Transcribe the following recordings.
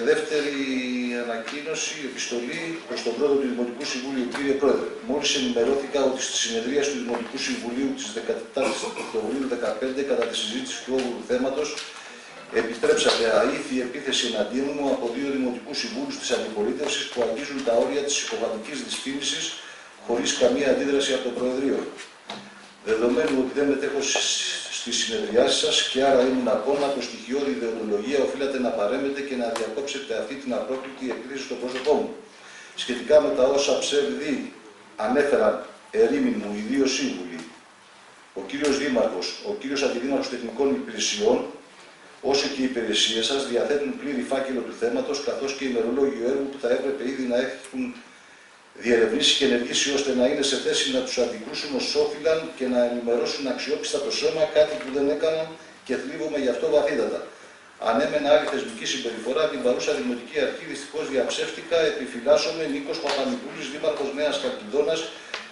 δεύτερη ανακοίνωση, επιστολή προς τον πρόεδρο του Δημοτικού Συμβουλίου. Κύριε Πρόεδρε, μόλις ενημερώθηκα ότι στη συνεδρίαση του Δημοτικού Συμβουλίου της 17ης Οκτωβρίου 2015 κατά τη συζήτηση του όγδοου θέματος επιτρέψατε αήθη επίθεση εναντίον μου από δύο Δημοτικούς Συμβούλους της Αντιπολίτευσης που αγγίζουν τα όρια της υποβατικής δυσφήμισης χωρίς καμία αντίδραση από το Προεδρείο. Δεδομένου ότι δεν μετέχω στις συνεδριάσεις σας και άρα ήμουν ακόμα το στοιχειώδη ιδεολογία, οφείλατε να παρέμβετε και να διακόψετε αυτή την απρόκλητη επίθεση στο πρόσωπό μου. Σχετικά με τα όσα ψεύδι ανέφεραν ερήμην μου οι δύο σύμβουλοι, ο κύριος Δήμαρχος, ο κύριος Αντιδήμαρχος Τεχνικών Υπηρεσιών, όσο και οι υπηρεσίες σας διαθέτουν πλήρη φάκελο του θέματος, καθώς και ημερολόγιο έργου που θα έπρεπε ήδη να έχουν διερευνήσει και ενεργήσει ώστε να είναι σε θέση να τους αντικρούσουν ως όφυλαν και να ενημερώσουν αξιόπιστα το σώμα, κάτι που δεν έκαναν και θλίβομαι γι' αυτό βαθύτατα. Ανέμενα άλλη θεσμική συμπεριφορά, την παρούσα Δημοτική Αρχή δυστυχώς διαψεύτηκα, επιφυλάσσομαι Νίκος Παπαμικούλης, Δήμαρχος Νέας Χαλκιδόνας,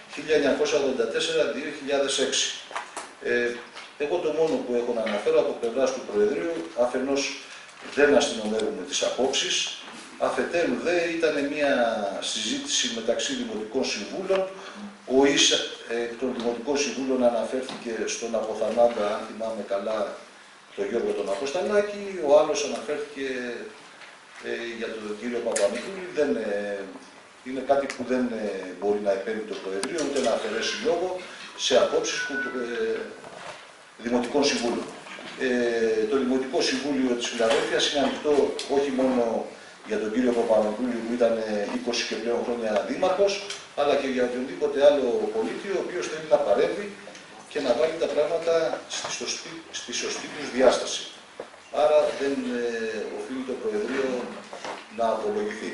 1984-2006. Εγώ το μόνο που έχω να αναφέρω από πλευράς του Προεδρείου, αφενός δεν αστυνομεύουμε τις απόψεις, αφετέρου δε ήταν μια συζήτηση μεταξύ Δημοτικών Συμβούλων. Ο των Δημοτικών Συμβούλων αναφέρθηκε στον Αποθανάντα, αν θυμάμαι καλά, τον Γιώργο τον Αποστανάκη, ο άλλος αναφέρθηκε για τον κύριο Παπαμικούλη. Είναι κάτι που δεν μπορεί να επέμβει το Προεδρείο, ούτε να αφαιρέσει λόγο σε απόψεις Δημοτικών Συμβούλων. Το Δημοτικό Συμβούλιο της Φιλαδέλφειας είναι ανοιχτό όχι μόνο για τον κύριο Παπαμικούλη που ήταν 20 και πλέον χρόνια δήμαρχος, αλλά και για οποιονδήποτε άλλο πολίτη ο οποίος θέλει να παρέμβει και να βάλει τα πράγματα στη σωστή τους διάσταση. Άρα δεν οφείλει το Προεδρείο να απολογηθεί.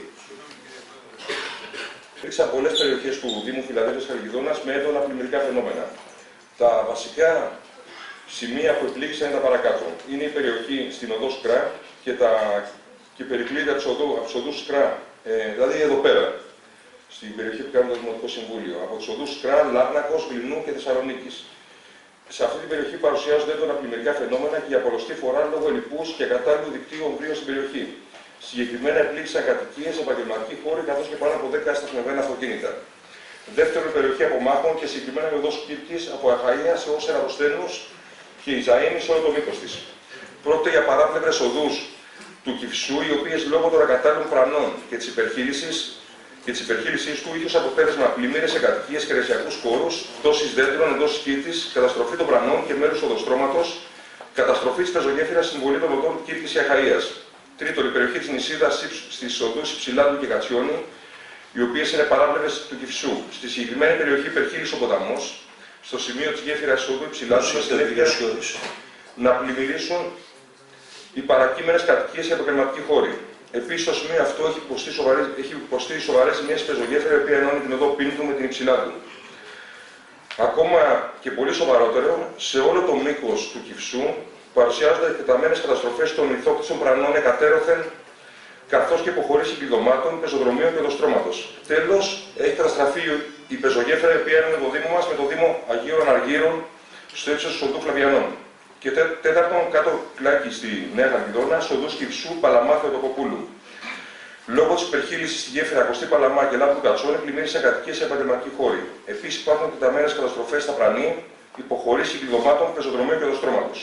Υπήρξαν πολλές περιοχές του Δήμου Φιλαδέλφειας Χαλκιδόνας με έντονα πλημμυρικά φαινόμενα. Τα βασικά σημεία που επλήγησαν είναι τα παρακάτω. Είναι η περιοχή στην οδό Σκρά και περικλείται από τους οδούς Σκρά, δηλαδή εδώ πέρα, στην περιοχή που κάνει το Δημοτικό Συμβούλιο, από τους οδούς Σκρά, Λάρνακος, Γλυνού και Θεσσαλονίκης. Σε αυτή την περιοχή παρουσιάζονται έντονα πλημμυρικά φαινόμενα και για πολλωστή φορά λόγω ελλειπούς και κατάλληλου δικτύου ομβρίων στην περιοχή. Συγκεκριμένα επλήγησαν κατοικίες, επαγγελματικοί χώροι καθώς και πάνω από 10 σταθμευμένα αυτοκίνητα. Δεύτερον, περιοχή απομάχων και συγκεκριμένα η οδός Κύρκης από Αχαΐα σε ως Ερατοσθένους και η Ζαΐνη σε όλο το μήκος της. Πρόκειται για παράπλευρες οδούς του Κηφισού, οι οποίες λόγω των ακατάλληλων πρανών και της υπερχείλησής του είχε ως αποτέλεσμα πλημμύρες σε κατοικίες και ρεσιακούς χώρους, πτώσεις δέντρων εντός σκήτης, καταστροφή των πρανών και μέρους οδοστρώματος, καταστροφή της πεζογέφυρας συμβολή των οδών Κύρκης και Αχαΐας. Τρίτον, η περιοχή της νησίδας στις οδούς Υψηλάντου και Κατσιόνι, οι οποίες είναι παράπλευρες του Κηφισού. Στη συγκεκριμένη περιοχή υπερχείλησε ο ποταμός, στο σημείο της γέφυρας οδού Υψηλάντου, με συνέπεια να πλημμυρίσουν οι παρακείμενες κατοικίες και επαγγελματικοί χώροι. Επίσης, στο σημείο αυτό έχει υποστεί σοβαρές ζημιές στη πεζογέφυρα, η οποία ενώνει την οδό Πίνδου με την Υψηλάντου. Ακόμα και πολύ σοβαρότερο, σε όλο το μήκος του Κηφισού παρουσιάζονται εκτεταμένες καταστροφές των ηθόκτησων πρανών εκατέρωθεν, καθώς και υποχωρήσεις κλειδωμάτων, πεζοδρομίων και οδοστρώματος. Τέλος, έχει καταστραφεί η πεζογέφυρα, η οποία είναι το Δήμο μας με το Δήμο Αγίων Αργύρων στο ύψος του οδού Φλαβιανών. Και τέταρτον, κάτω κλάκι στη Νέα Χαλκιδόνα, στο οδούς Κηφισού, Παλαμάθου και Τοποπούλου. Λόγω της υπερχείλησης στη γέφυρα Κωστή Παλαμά και Λάμπου Κατσόνη, πλημμύρισαν κατοικίες σε επαγγελματικοί χώροι. Επίσης, υπάρχουν εκτεταμένες καταστροφές στα Πρανή, υποχωρήσεις κλειδωμάτων, πεζοδρομίων και οδοστρώματος.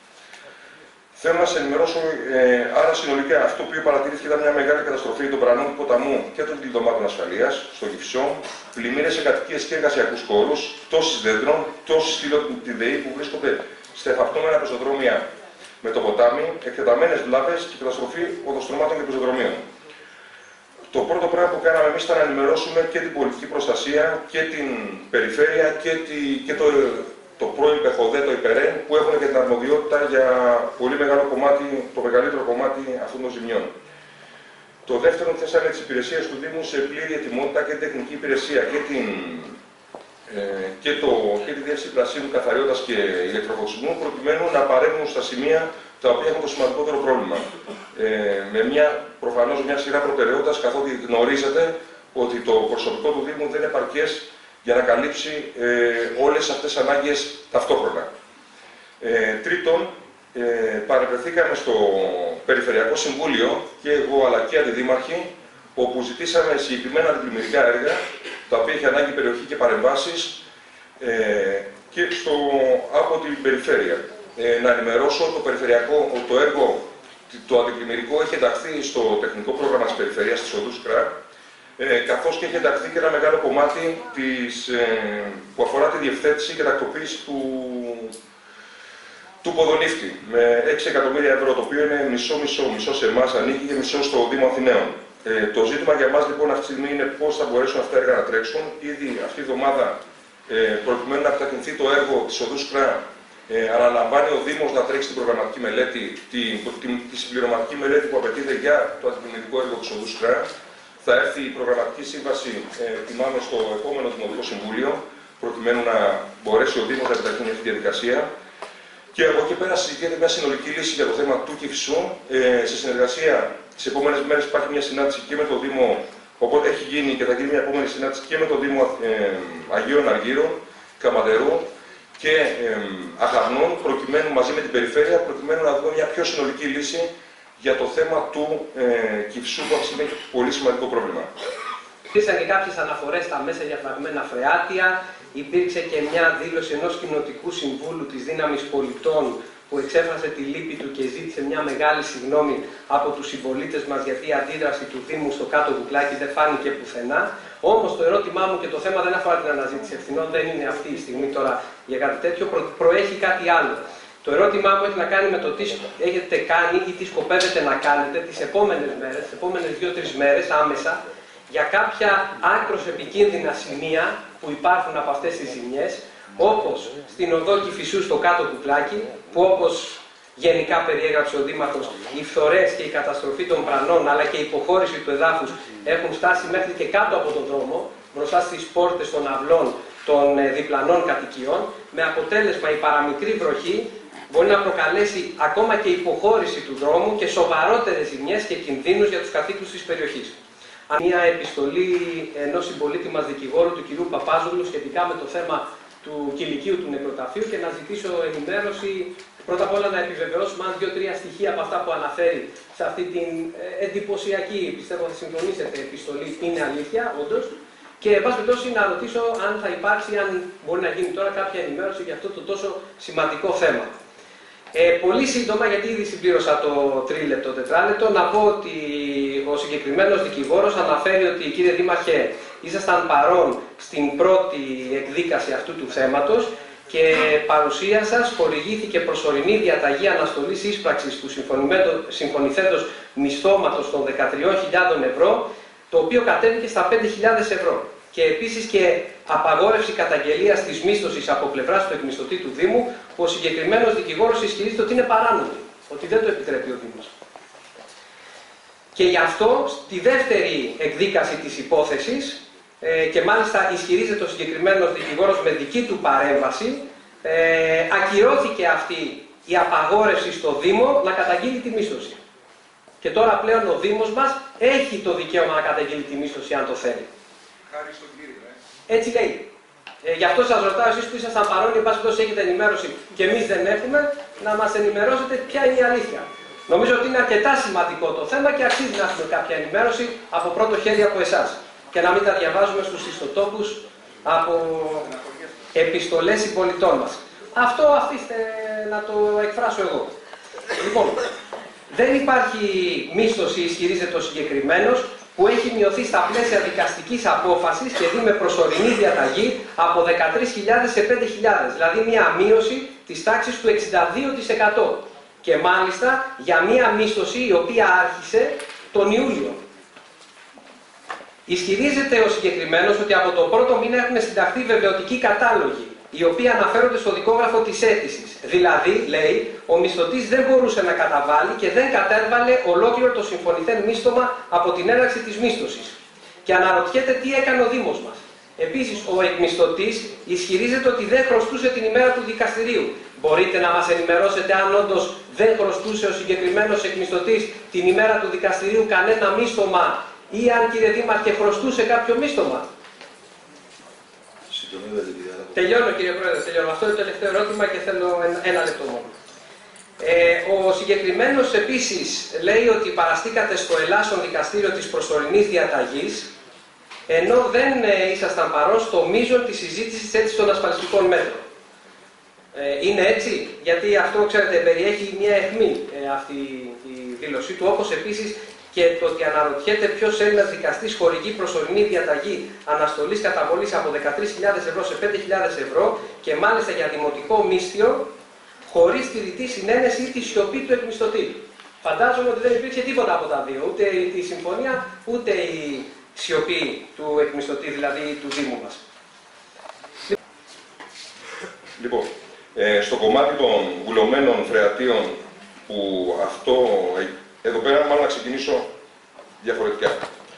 Θέλω να σας ενημερώσω, άρα συνολικά αυτό που παρατηρήθηκε ήταν μια μεγάλη καταστροφή των πρανών του ποταμού και των κλειδωμάτων ασφαλείας στο Κηφισό, πλημμύρες σε κατοικίες και εργασιακούς χώρους, πτώσεις δέντρων, πτώσεις στη ΔΕΗ που βρίσκονται στα εφαυτόμενα πεζοδρόμια με το ποτάμι, εκτεταμένες βλάβες και καταστροφή οδοστρωμάτων και πεζοδρομίων. Το πρώτο πράγμα που κάναμε εμείς ήταν να ενημερώσουμε και την πολιτική προστασία και την περιφέρεια και το πρώην ΠΕΧΟΔΕ, το ΥΠΕΡΕΝ, που έχουν και την αρμοδιότητα για πολύ μεγάλο κομμάτι, το μεγαλύτερο κομμάτι αυτών των ζημιών. Το δεύτερο, θέσαμε τις υπηρεσίες του Δήμου σε πλήρη ετοιμότητα και την τεχνική υπηρεσία και τη διεύθυνση πλασίου, καθαριότητας και ηλεκτροφωτισμού, προκειμένου να παρέμβουν στα σημεία τα οποία έχουν το σημαντικότερο πρόβλημα. Με προφανώς μια σειρά προτεραιότητας, καθότι γνωρίζετε ότι το προσωπικό του Δήμου δεν είναι επαρκές για να καλύψει όλες αυτές τις ανάγκες ταυτόχρονα. Τρίτον, παρευρεθήκαμε στο Περιφερειακό Συμβούλιο και εγώ αλλά και αντιδήμαρχοι, όπου ζητήσαμε συγκεκριμένα αντιπλημμυρικά έργα, τα οποία είχε ανάγκη περιοχή και παρεμβάσεις και από την περιφέρεια. Να ενημερώσω το έργο, το αντιπλημμυρικό έχει ενταχθεί στο τεχνικό πρόγραμμα της περιφέρειας της οδούς ΚΡΑ, καθώς και έχει ενταχθεί και ένα μεγάλο κομμάτι που αφορά τη διευθέτηση και τακτοποίηση του ποδονύφτη με 6 εκατομμύρια ευρώ, το οποίο είναι μισό σε εμάς ανήκει και μισό στο Δήμο Αθηναίων. Το ζήτημα για μας λοιπόν αυτή τη στιγμή είναι πώς θα μπορέσουν αυτά τα έργα να τρέξουν. Ήδη αυτή τη εβδομάδα, προκειμένου να επιταχυνθεί το έργο της οδούς ΚΡΑ, αναλαμβάνει ο Δήμος να τρέξει την προγραμματική μελέτη, τη συμπληρωματική μελέτη που απαιτείται για το αντιπλημμυρικό έργο της οδούς ΚΡΑ. Θα έρθει η προγραμματική σύμβαση, θυμάμαι, στο επόμενο Δημοτικό Συμβούλιο, προκειμένου να μπορέσει ο Δήμος να επιταχύνει αυτή τη διαδικασία. Και από εκεί πέρα συζητιέται μια συνολική λύση για το θέμα του Κηφισού. Σε συνεργασία, τις επόμενες μέρες υπάρχει μια συνάντηση και με το Δήμο, οπότε έχει γίνει και θα γίνει μια επόμενη συνάντηση και με το Δήμο Αγίων Αργύρων, Καμαδερού και Αχαρνών, προκειμένου μαζί με την περιφέρεια, προκειμένου να δούμε μια πιο συνολική λύση για το θέμα του Κηφισού, που αυτή είναι πολύ σημαντικό πρόβλημα. Υπήρξαν και κάποιες αναφορές στα μέσα για φραγμένα φρεάτια. Υπήρξε και μια δήλωση ενός κοινοτικού συμβούλου της Δύναμης Πολιτών που εξέφρασε τη λύπη του και ζήτησε μια μεγάλη συγγνώμη από τους συμπολίτες μας, γιατί η αντίδραση του Δήμου στο κάτω κουκλάκι δεν φάνηκε πουθενά. Όμως το ερώτημά μου και το θέμα δεν αφορά την αναζήτηση ευθυνών, δεν είναι αυτή η στιγμή τώρα για κάτι τέτοιο, προέχει κάτι άλλο. Το ερώτημά μου έχει να κάνει με το τι έχετε κάνει ή τι σκοπεύετε να κάνετε τις επόμενες μέρες, τις επόμενες 2-3 μέρες άμεσα, για κάποια άκρως επικίνδυνα σημεία που υπάρχουν από αυτές τις ζημιές, όπως στην οδό Κηφισού στο κάτω κουκλάκι, που όπως γενικά περιέγραψε ο Δήμαρχος, οι φθορές και η καταστροφή των πρανών αλλά και η υποχώρηση του εδάφους έχουν φτάσει μέχρι και κάτω από τον δρόμο, μπροστά στις πόρτες των αυλών των διπλανών κατοικιών, με αποτέλεσμα η παραμικρή βροχή μπορεί να προκαλέσει ακόμα και υποχώρηση του δρόμου και σοβαρότερες ζημιές και κινδύνους για τους κατοίκους της περιοχής. Μια επιστολή ενός συμπολίτη μας δικηγόρου, του κ. Παπάζογλου, σχετικά με το θέμα του κηλικίου του νεκροταφείου και να ζητήσω ενημέρωση, πρώτα απ' όλα να επιβεβαιώσουμε αν 2-3 στοιχεία από αυτά που αναφέρει σε αυτή την εντυπωσιακή, πιστεύω θα συμφωνήσετε, επιστολή είναι αλήθεια, όντως. Και εν πάση περιπτώσει να ρωτήσω αν θα υπάρξει, αν μπορεί να γίνει τώρα κάποια ενημέρωση για αυτό το τόσο σημαντικό θέμα. Πολύ σύντομα, γιατί ήδη συμπλήρωσα το 3-4 λεπτό, να πω ότι ο συγκεκριμένος δικηγόρος αναφέρει ότι, κύριε Δήμαρχε, ήσασταν παρόν στην πρώτη εκδίκαση αυτού του θέματος και παρουσία σας χορηγήθηκε προσωρινή διαταγή αναστολής ίσπραξης του συμφωνηθέντος μισθώματος των 13.000 ευρώ, το οποίο κατέβηκε στα 5.000 ευρώ. Και επίσης και απαγόρευση καταγγελίας της μίσθωσης από πλευράς του εκμισθωτή του Δήμου, που ο συγκεκριμένος δικηγόρος ισχυρίζεται ότι είναι παράνομη, ότι δεν το επιτρέπει ο Δήμος. Και γι' αυτό, στη δεύτερη εκδίκαση της υπόθεσης, και μάλιστα ισχυρίζεται ο συγκεκριμένος δικηγόρος με δική του παρέμβαση, ακυρώθηκε αυτή η απαγόρευση στο Δήμο να καταγγείλει τη μίσθωση. Και τώρα πλέον ο Δήμος μας έχει το δικαίωμα να καταγγείλει τη μίσθωση αν το θέλει. Χάρη στον Κύριο, Έτσι λέει. Γι' αυτό σας ρωτάω, εσείς που ήσασταν παρόν, εν πάση περιπτώσει έχετε ενημέρωση και εμείς δεν έχουμε, να μας ενημερώσετε ποια είναι η αλήθεια. Νομίζω ότι είναι αρκετά σημαντικό το θέμα και αξίζει να έχουμε κάποια ενημέρωση από πρώτο χέρι από εσάς. Και να μην τα διαβάζουμε στους ιστοτόπους από επιστολές συμπολιτών μας. Αυτό αφήστε να το εκφράσω εγώ. Λοιπόν, δεν υπάρχει μίσθωση, ισχυρίζεται ο συγκεκριμένος, που έχει μειωθεί στα πλαίσια δικαστικής απόφασης και δει με προσωρινή διαταγή από 13.000 σε 5.000, δηλαδή μια μείωση της τάξης του 62%. Και μάλιστα για μια μίσθωση η οποία άρχισε τον Ιούλιο. Ισχυρίζεται ο συγκεκριμένος ότι από τον πρώτο μήνα έχουν συνταχθεί βεβαιωτικοί κατάλογοι, οι οποίοι αναφέρονται στο δικόγραφο της αίτησης. Δηλαδή, λέει, ο μισθωτής δεν μπορούσε να καταβάλει και δεν κατέβαλε ολόκληρο το συμφωνηθέν μίσθωμα από την έναρξη της μίσθωσης. Και αναρωτιέται τι έκανε ο Δήμος μας. Επίσης, ο εκμισθωτής ισχυρίζεται ότι δεν χρωστούσε την ημέρα του δικαστηρίου. Μπορείτε να μας ενημερώσετε αν όντως δεν χρωστούσε ο συγκεκριμένος εκμισθωτής την ημέρα του δικαστηρίου κανένα μίσθωμα ή αν, κύριε Δήμαρχε, χρωστούσε κάποιο μίσθωμα? Συντομεύεται, κύριε. Τελειώνω, κύριε Πρόεδρε, τελειώνω. Αυτό είναι το τελευταίο ερώτημα και θέλω ένα λεπτό μόνο. Ο συγκεκριμένος επίσης λέει ότι παραστήκατε στο Ελλάσσον Δικαστήριο της προσωρινής διαταγής, ενώ δεν ήσασταν παρόν στο μείζον της συζήτησης έτσι των ασφαλιστικών μέτρων. Είναι έτσι, γιατί αυτό, ξέρετε, περιέχει μια αιχμή αυτή η δήλωσή του, όπως επίσης και το ότι αναρωτιέται ποιος Έλληνας δικαστής χορηγεί προσωρινή διαταγή αναστολής καταβολής από 13.000 ευρώ σε 5.000 ευρώ και μάλιστα για δημοτικό μίσθιο, χωρίς τη ρητή συνένεση ή τη σιωπή του εκμισθωτή. Φαντάζομαι ότι δεν υπήρξε τίποτα από τα δύο, ούτε η συμφωνία, ούτε η σιωπή του εκμισθωτή, δηλαδή του Δήμου μας. Λοιπόν, στο κομμάτι των βουλωμένων φρεατίων, που αυτό, εδώ πέρα μάλλον να ξεκινήσω διαφορετικά.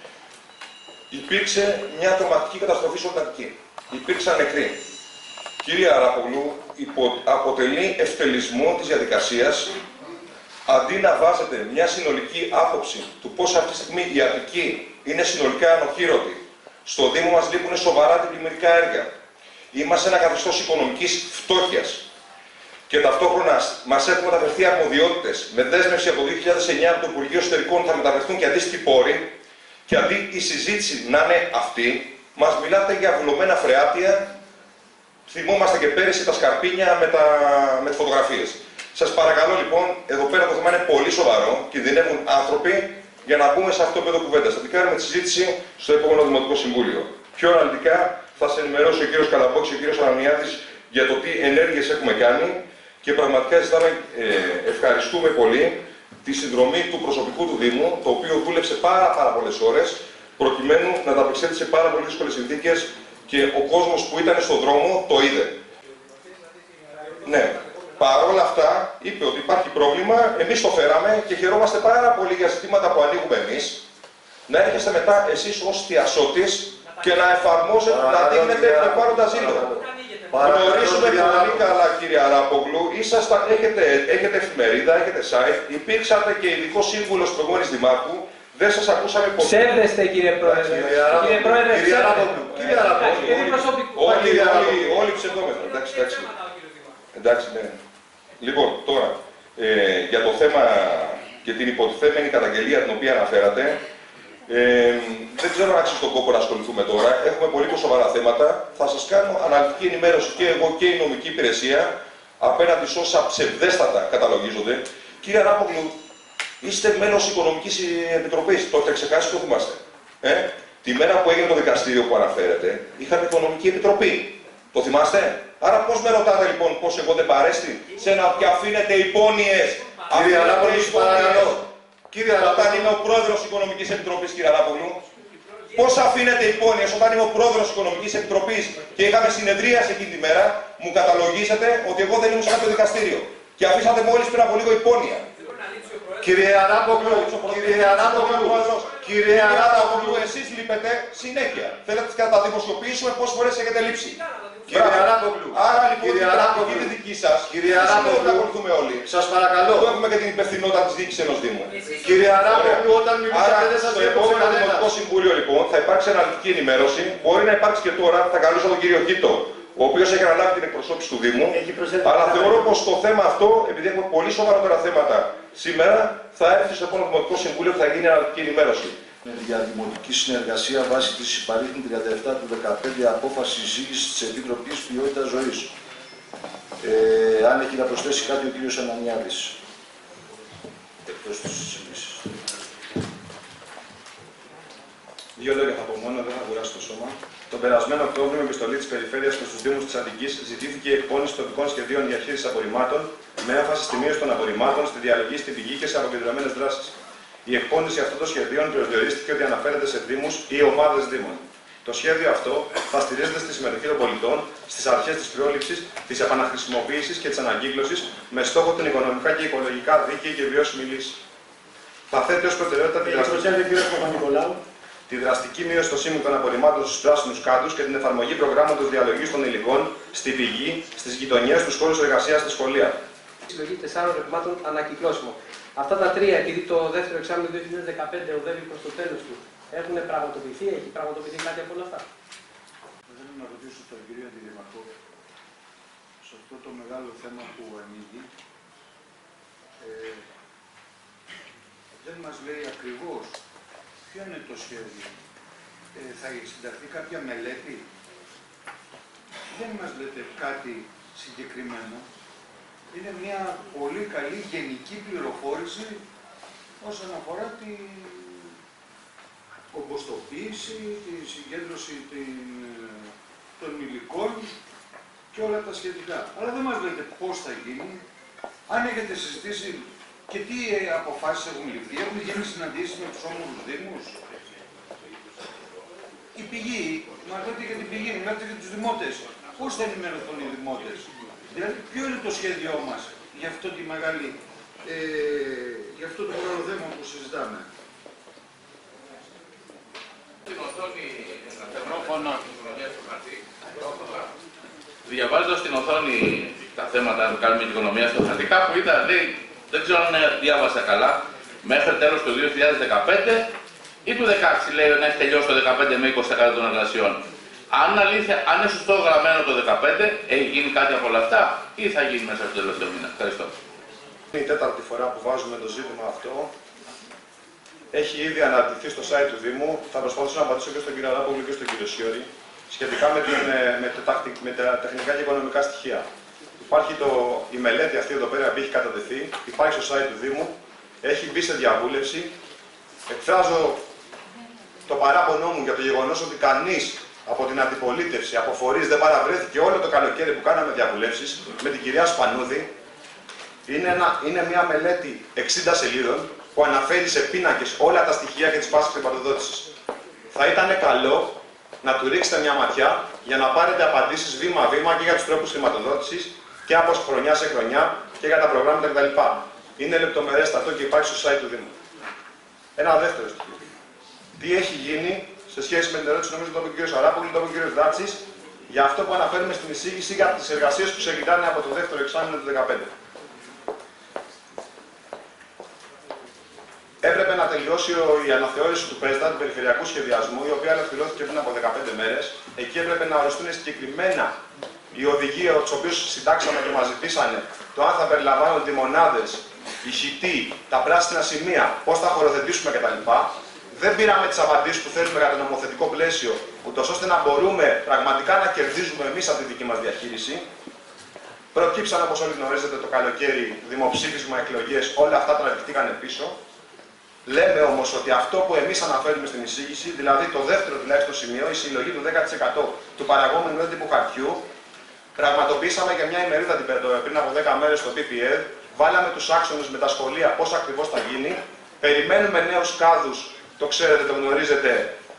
Υπήρξε μια τρομακτική καταστροφή στον Αττική. Υπήρξαν νεκροί. Κύριε Αράπογλου, αποτελεί ευτελισμό της διαδικασίας, αντί να βάζετε μια συνολική άποψη του πώς αυτή τη στιγμή η Αττική είναι συνολικά ανοχήρωτη. Στο Δήμο μας λείπουν σοβαρά διπλημμυρικά έργα. Είμαστε ένα καθεστώς οικονομικής φτώχειας. Και ταυτόχρονα μας έχουν μεταφερθεί αρμοδιότητες με δέσμευση από το 2009 από το Υπουργείο Εσωτερικών θα μεταφερθούν και αντίστοιχοι πόροι. Και αντί η συζήτηση να είναι αυτή, μας μιλάτε για βουλωμένα φρεάτια. Θυμόμαστε και πέρυσι τα σκαρπίνια με τις φωτογραφίες. Σας παρακαλώ λοιπόν, εδώ πέρα το θέμα είναι πολύ σοβαρό, κινδυνεύουν άνθρωποι, για να μπούμε σε αυτό το επίπεδο κουβέντας. Θα την κάνουμε τη συζήτηση στο επόμενο Δημοτικό Συμβούλιο. Πιο αναλυτικά θα σε ενημερώσει ο κύριος Καλαμπόκης και ο κύριος Ανανιάδης για το τι ενέργειες έχουμε κάνει και πραγματικά ευχαριστούμε πολύ τη συνδρομή του προσωπικού του Δήμου, το οποίο δούλεψε πάρα πολλές ώρες προκειμένου να ανταπεξέλθει σε πάρα πολύ δύσκολες συνθήκες και ο κόσμος που ήταν στον δρόμο το είδε. Ναι. Παρ' όλα αυτά, είπε ότι υπάρχει πρόβλημα, εμείς το φέραμε και χαιρόμαστε πάρα πολύ για ζητήματα που ανοίγουμε εμείς. Να έρχεστε μετά εσείς ως θειασότης και να εφαρμόζετε, να δείχνετε προπάροντα ζήλο. Γνωρίζουμε πολύ καλά, κύριε Αράπογλου, έχετε εφημερίδα, έχετε site, υπήρξατε και ειδικό σύμβουλος προηγούμενης Δημάρχου, δεν σας ακούσαμε ποτέ. Ψεύδεστε, κύριε Πρόεδρε. Κύριε Πρόεδρε, κύριε Αράπογλου. Όλοι ψευδόμεθα. Εντάξει, ναι. Λοιπόν, τώρα, για το θέμα και την υποτιθέμενη καταγγελία την οποία αναφέρατε, δεν ξέρω αν άξιζε τον κόπο να ασχοληθούμε τώρα. Έχουμε πολύ πιο σοβαρά θέματα. Θα σας κάνω αναλυτική ενημέρωση και εγώ και η νομική υπηρεσία απέναντι σε όσα ψευδέστατα καταλογίζονται. Κύριε Αράπογλου, είστε μέλος Οικονομικής Επιτροπής. Το έχετε ξεχάσει, το θυμάστε. Τη μέρα που έγινε το δικαστήριο που αναφέρετε, είχαμε Οικονομική Επιτροπή. Το θυμάστε? Άρα πώς με ρωτάτε λοιπόν πώς εγώ δεν παρέστη σε να και αφήνετε υπόνοιες. Κύριε Αράπογλου, παρακαλώ. Κύριε Αράπογλου, όταν είμαι ο πρόεδρος της Οικονομικής Επιτροπής, κύριε Αράπογλου, πώς αφήνετε υπόνοιες όταν είμαι ο πρόεδρος της Οικονομικής Επιτροπής και είχαμε συνεδρίαση εκείνη τη μέρα, μου καταλογίσατε ότι εγώ δεν ήμουν σε κάποιο δικαστήριο. Και αφήσατε μόλις πριν από λίγο υπόνοια. Κύριε Αράπογλου, κύριε Αράπογλου, εσείς λείπετε συνέχεια. Θέλετε κατά τα δημοσιοποιήσουμε πόσες φορές έχετε λείψει. Κύριε Αράπογλου, άρα λοιπόν η είναι δική σας. Κύριε Αράπογλου, να ακολουθούμε όλοι. Σας παρακαλώ. Εδώ έχουμε και την υπευθυνότητα της διοίκησης ενός Δήμου. Κύριε Αράπογλου, όταν μιλήσατε δεν σας διέκοψε κανένας. Στο επόμενο Δημοτικό Συμβούλιο λοιπόν θα υπάρξει αναλυτική ενημέρωση. Μπορεί να υπάρξει και τώρα, θα καλούσα τον κύριο Κίτο, ο οποίος έχει αναλάβει την εκπροσώπηση του Δήμου. Αλλά θεωρώ πως το θέμα αυτό, επειδή έχουμε πολύ σοβαρότερα θέματα σήμερα, θα έρθει στο επόμενο Δημοτικό Συμβούλιο και θα γίνει αναλυτική ενημέρωση. Για δημοτική συνεργασία βάσει της υπαρίθμη 37 του 2015 απόφαση εισήγησης της Επιτροπής Ποιότητας Ζωής. Αν έχει να προσθέσει κάτι ο κύριος Ανανιάδης. Εκτός της συζήτησης. Δύο λόγια θα πω μόνο, δεν θα κουράσω το σώμα. Τον περασμένο Οκτώβριο, με επιστολή της Περιφέρειας προς τους Δήμους της Αττικής, ζητήθηκε η εκπόνηση τοπικών σχεδίων διαχείρισης απορριμμάτων με έμφαση στη μείωση των απορριμμάτων, στη διαλογή, στην πηγή και σε αποκεντρωμένες δράσεις. Η εκπόνηση αυτών των σχεδίων προσδιορίστηκε ότι αναφέρεται σε Δήμους ή ομάδες Δήμων. Το σχέδιο αυτό θα στηρίζεται στη συμμετοχή των πολιτών, στις αρχές της πρόληψης, της επαναχρησιμοποίησης και της ανακύκλωσης, με στόχο την οικονομικά και οικολογικά δίκαιη και βιώσιμη λύση. Θα θέτει ως προτεραιότητα τη δραστική μείωση στο σήμου των απορριμμάτων στους πράσινους κάδους και την εφαρμογή προγράμματος διαλογής των υλικών στη πηγή, στις γειτονιές, στους χώρους εργασίας, στα σχολεία. Συλλογή 4 ρευμάτων ανακυκλώσιμο. Αυτά τα τρία, επειδή το δεύτερο εξάμηνο 2015 οδεύει προς το τέλος του, έχουν πραγματοποιηθεί, έχει πραγματοποιηθεί κάτι από όλα αυτά? Θέλω να ρωτήσω τον κύριο Αντιδημαρχό σε αυτό το μεγάλο θέμα που ανοίγει δεν μας λέει ακριβώς ποιο είναι το σχέδιο. Θα συνταχθεί κάποια μελέτη. Δεν μας λέτε κάτι συγκεκριμένο. Είναι μια πολύ καλή γενική πληροφόρηση όσον αφορά την κομποστοποίηση, τη συγκέντρωση των υλικών και όλα τα σχετικά. Αλλά δεν μας λέτε πώς θα γίνει, αν έχετε συζητήσει και τι αποφάσεις έχουν ληφθεί. Έχουν γίνει συναντήσεις με τους όμορους δήμους. Η πηγή, μας λέτε για την πηγή, μας λέτε για τους δημότες. Πώς θα ενημερωθούν οι δημότες. Δηλαδή, ποιο είναι το σχέδιό μας για αυτό, για αυτό το μεγάλο θέμα που συζητάμε. Διαβάζοντας στην οθόνη τα θέματα που κάνουμε την οικονομία στο χαρτί, κάπου είδα, λέει, δεν ξέρω αν διάβασα καλά, μέχρι τέλος του 2015 ή του 2016, λέει, να έχει τελειώσει το 15 με 20% των εργασιών. Αν είναι σωστό γραμμένο το 2015, έχει γίνει κάτι από όλα αυτά ή θα γίνει μέσα στο τελευταίο μήνα. Ευχαριστώ. Είναι η τέταρτη φορά που βάζουμε το ζήτημα αυτό. Έχει ήδη αναρτηθεί στο site του Δήμου. Θα προσπαθήσω να απαντήσω και στον κύριο Αράπογλου και στον κύριο Σιώρη σχετικά με τα τεχνικά και οικονομικά στοιχεία. Υπάρχει η μελέτη αυτή εδώ πέρα που έχει κατατεθεί, υπάρχει στο site του Δήμου, έχει μπει σε διαβούλευση. Εκφράζω το παράπονό μου για το γεγονός ότι κανείς από την αντιπολίτευση, από φορείς δεν παραβρέθηκε όλο το καλοκαίρι που κάναμε διαβουλεύσεις με την κυρία Σπανούδη. Είναι μια μελέτη 60 σελίδων που αναφέρει σε πίνακες όλα τα στοιχεία και τις βάσεις χρηματοδότησης. Θα ήταν καλό να του ρίξετε μια ματιά για να πάρετε απαντήσεις βήμα-βήμα και για τους τρόπους χρηματοδότησης και από χρονιά σε χρονιά και για τα προγράμματα κτλ. Είναι λεπτομερέστατο και υπάρχει στο site του Δήμου. Ένα δεύτερο στοιχείο. Τι έχει γίνει σε σχέση με την ερώτηση, νομίζω, τον κ. Σαράπουλου, τον κ. Δράτσης, για αυτό που αναφέρουμε στην εισήγηση για τις εργασίες που ξεκινάνε από το δεύτερο εξάμηνο του 2015. Έπρεπε να τελειώσει η αναθεώρηση του ΠΕΣΔΑ, του Περιφερειακού Σχεδιασμού, η οποία ελευθερώθηκε πριν από 15 μέρες. Εκεί έπρεπε να οριστούν συγκεκριμένα οι οδηγίες, τις οποίες συντάξαμε και μας ζητήσανε, το αν θα περιλαμβάνονται οι μονάδες, οι χιτοί, τα πράσινα σημεία, πώς θα χωροθετήσουμε κτλ. Δεν πήραμε τις απαντήσεις που θέλουμε για το νομοθετικό πλαίσιο, ούτως ώστε να μπορούμε πραγματικά να κερδίζουμε εμείς από τη δική μας διαχείριση. Προκύψαν, όπως όλοι γνωρίζετε, το καλοκαίρι δημοψήφισμα, εκλογές, όλα αυτά τραβηχτήκανε πίσω. Λέμε όμως ότι αυτό που εμείς αναφέρουμε στην εισήγηση, δηλαδή το δεύτερο τουλάχιστον σημείο, η συλλογή του 10% του παραγόμενου έντυπου χαρτιού, πραγματοποιήσαμε και μια ημερίδα πριν από 10 μέρες στο PPR, βάλαμε τους άξονες με τα σχολεία πώς ακριβώς θα γίνει, περιμένουμε νέους κάδους, το ξέρετε, το γνωρίζετε,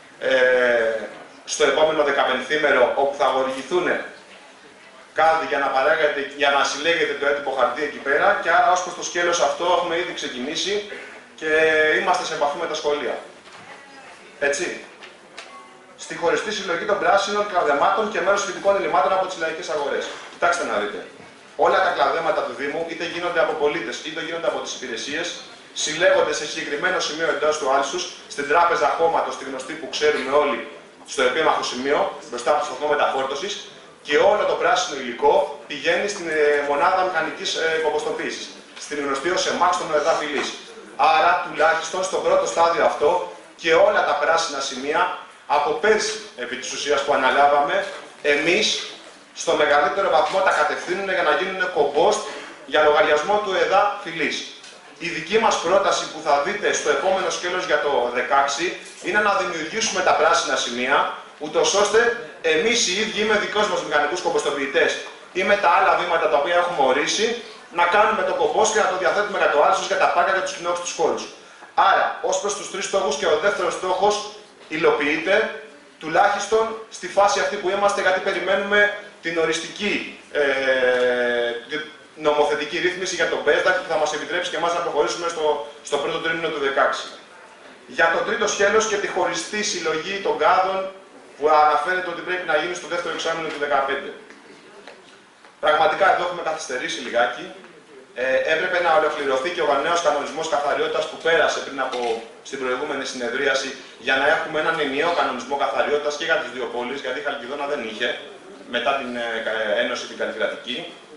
στο επόμενο 15ήμερο, όπου θα χορηγηθούν κάδοι για να συλλέγεται το έντυπο χαρτί εκεί πέρα, και άρα ως προς το σκέλος αυτό έχουμε ήδη ξεκινήσει και είμαστε σε επαφή με τα σχολεία. Έτσι. Στη χωριστή συλλογή των πράσινων κλαδεμάτων και μέρος φοιτικών ελλημάτων από τις λαϊκές αγορές. Κοιτάξτε να δείτε. Όλα τα κλαδέματα του Δήμου, είτε γίνονται από πολίτες είτε γίνονται από τις υπηρεσίες, συλλέγονται σε συγκεκριμένο σημείο εντός του άλσους, στην τράπεζα χώματος, τη γνωστή που ξέρουμε όλοι, στο επίμαχο σημείο, μπροστά από το σταθμό μεταφόρτωσης, και όλο το πράσινο υλικό πηγαίνει στην μονάδα μηχανικής κομποστοποίησης, στην γνωστή ως ΕΜΑΚ, στον ΟΕΔΑ Φυλής. Άρα, τουλάχιστον στο πρώτο στάδιο αυτό και όλα τα πράσινα σημεία, από πέρσι επί της ουσίας που αναλάβαμε, εμείς στο μεγαλύτερο βαθμό τα κατευθύνουν για να γίνουν κομπόστ για λογαριασμό του ΕΔΑ Φυλής. Η δική μας πρόταση που θα δείτε στο επόμενο σκέλος για το 2016 είναι να δημιουργήσουμε τα πράσινα σημεία, ούτως ώστε εμείς οι ίδιοι με δικούς μας μηχανικούς κομποστοποιητές ή με τα άλλα βήματα τα οποία έχουμε ορίσει, να κάνουμε το κομπόστ και να το διαθέτουμε για το άλσος, για τα πάρκα και τους κοινόχρηστους χώρους. Άρα, ως προς τους τρεις στόχους, και ο δεύτερος στόχος υλοποιείται, τουλάχιστον στη φάση αυτή που είμαστε, γιατί περιμένουμε την οριστική νομοθετική ρύθμιση για τον ΠΕΣΔΑ που θα μας επιτρέψει και εμάς να προχωρήσουμε στο πρώτο τρίμηνο του 2016. Για το τρίτο σκέλος και τη χωριστή συλλογή των κάδων που αναφέρεται ότι πρέπει να γίνει στο δεύτερο εξάμηνο του 2015. Πραγματικά εδώ έχουμε καθυστερήσει λιγάκι. Έπρεπε να ολοκληρωθεί και ο νέος κανονισμός καθαριότητας που πέρασε στην προηγούμενη συνεδρίαση, για να έχουμε έναν ενιαίο κανονισμό καθαριότητας και για τις δύο πόλεις, γιατί η Χαλκιδόνα δεν είχε μετά την Ένωση την Καλλικρατική.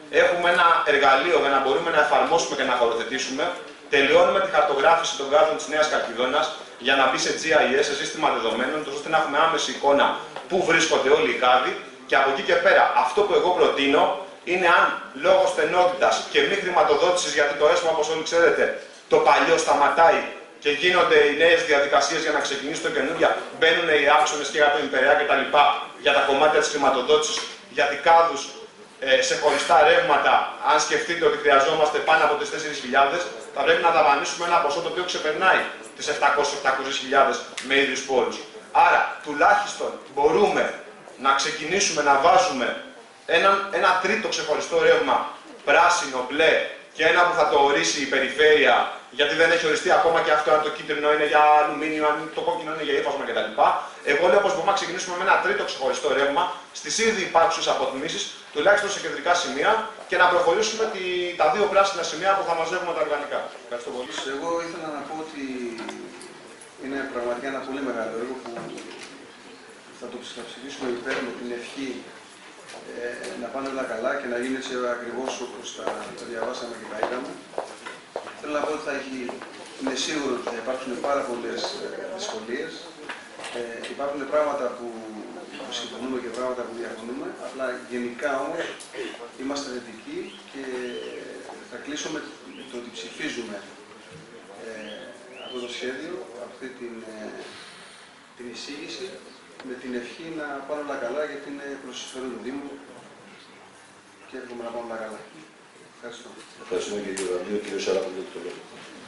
έχουμε ένα εργαλείο για να μπορούμε να εφαρμόσουμε και να χωροθετήσουμε. Τελειώνουμε τη χαρτογράφηση των κάδων της Νέας Καλκιδόνας για να μπει σε GIS, σε σύστημα δεδομένων, ώστε να έχουμε άμεση εικόνα πού βρίσκονται όλοι οι κάδοι. Και από εκεί και πέρα, αυτό που εγώ προτείνω είναι αν λόγω στενότητας και μη χρηματοδότησης, γιατί το ΕΣΜΑ, όπως όλοι ξέρετε, το παλιό σταματάει και γίνονται οι νέες διαδικασίες για να ξεκινήσει το καινούργια, μπαίνουν οι άξονες και για το Ιμπεριά κτλ. Για τα κομμάτια της χρηματοδότησης, για δικάδους σε χωριστά ρεύματα. Αν σκεφτείτε ότι χρειαζόμαστε πάνω από τις 4.000, θα πρέπει να δαπανίσουμε ένα ποσό το οποίο ξεπερνάει τις 700-800.000 με ίδιους πόρους. Άρα, τουλάχιστον μπορούμε να ξεκινήσουμε να βάζουμε ένα τρίτο ξεχωριστό ρεύμα, πράσινο, μπλε, και ένα που θα το ορίσει η περιφέρεια, γιατί δεν έχει οριστεί ακόμα και αυτό, αν το κίτρινο είναι για αλουμίνιο, αν το κόκκινο είναι για ύφασμα κτλ. Εγώ λέω πως μπορούμε να ξεκινήσουμε με ένα τρίτο ξεχωριστό ρεύμα στις ήδη υπάρχουσες αποτιμήσεις, τουλάχιστον σε κεντρικά σημεία, και να προχωρήσουμε τα δύο πράσινα σημεία που θα μαζεύουμε τα οργανικά. Ευχαριστώ πολύ. Εγώ ήθελα να πω ότι είναι πραγματικά ένα πολύ μεγάλο έργο που θα το ψηφίσουμε υπέρ με την ευχή να πάνε όλα καλά και να γίνει έτσι ακριβώς όπως τα διαβάσαμε και τα είδαμε. Θέλω να πω ότι είναι σίγουρο ότι θα υπάρξουν πάρα πολλές δυσκολίες. Υπάρχουν πράγματα που συμφωνούμε και πράγματα που διαφωνούμε. Απλά γενικά όμως είμαστε θετικοί και θα κλείσω με το ότι ψηφίζουμε αυτό το σχέδιο, αυτή την εισήγηση, με την ευχή να πάνε όλα καλά, γιατί είναι προς συμφέρον του Δήμου και εύχομαι να πάνε όλα καλά. Ευχαριστώ. Ευχαριστούμε κύριε Γραμμίου. Κύριο Σαράπουλο, το λόγο.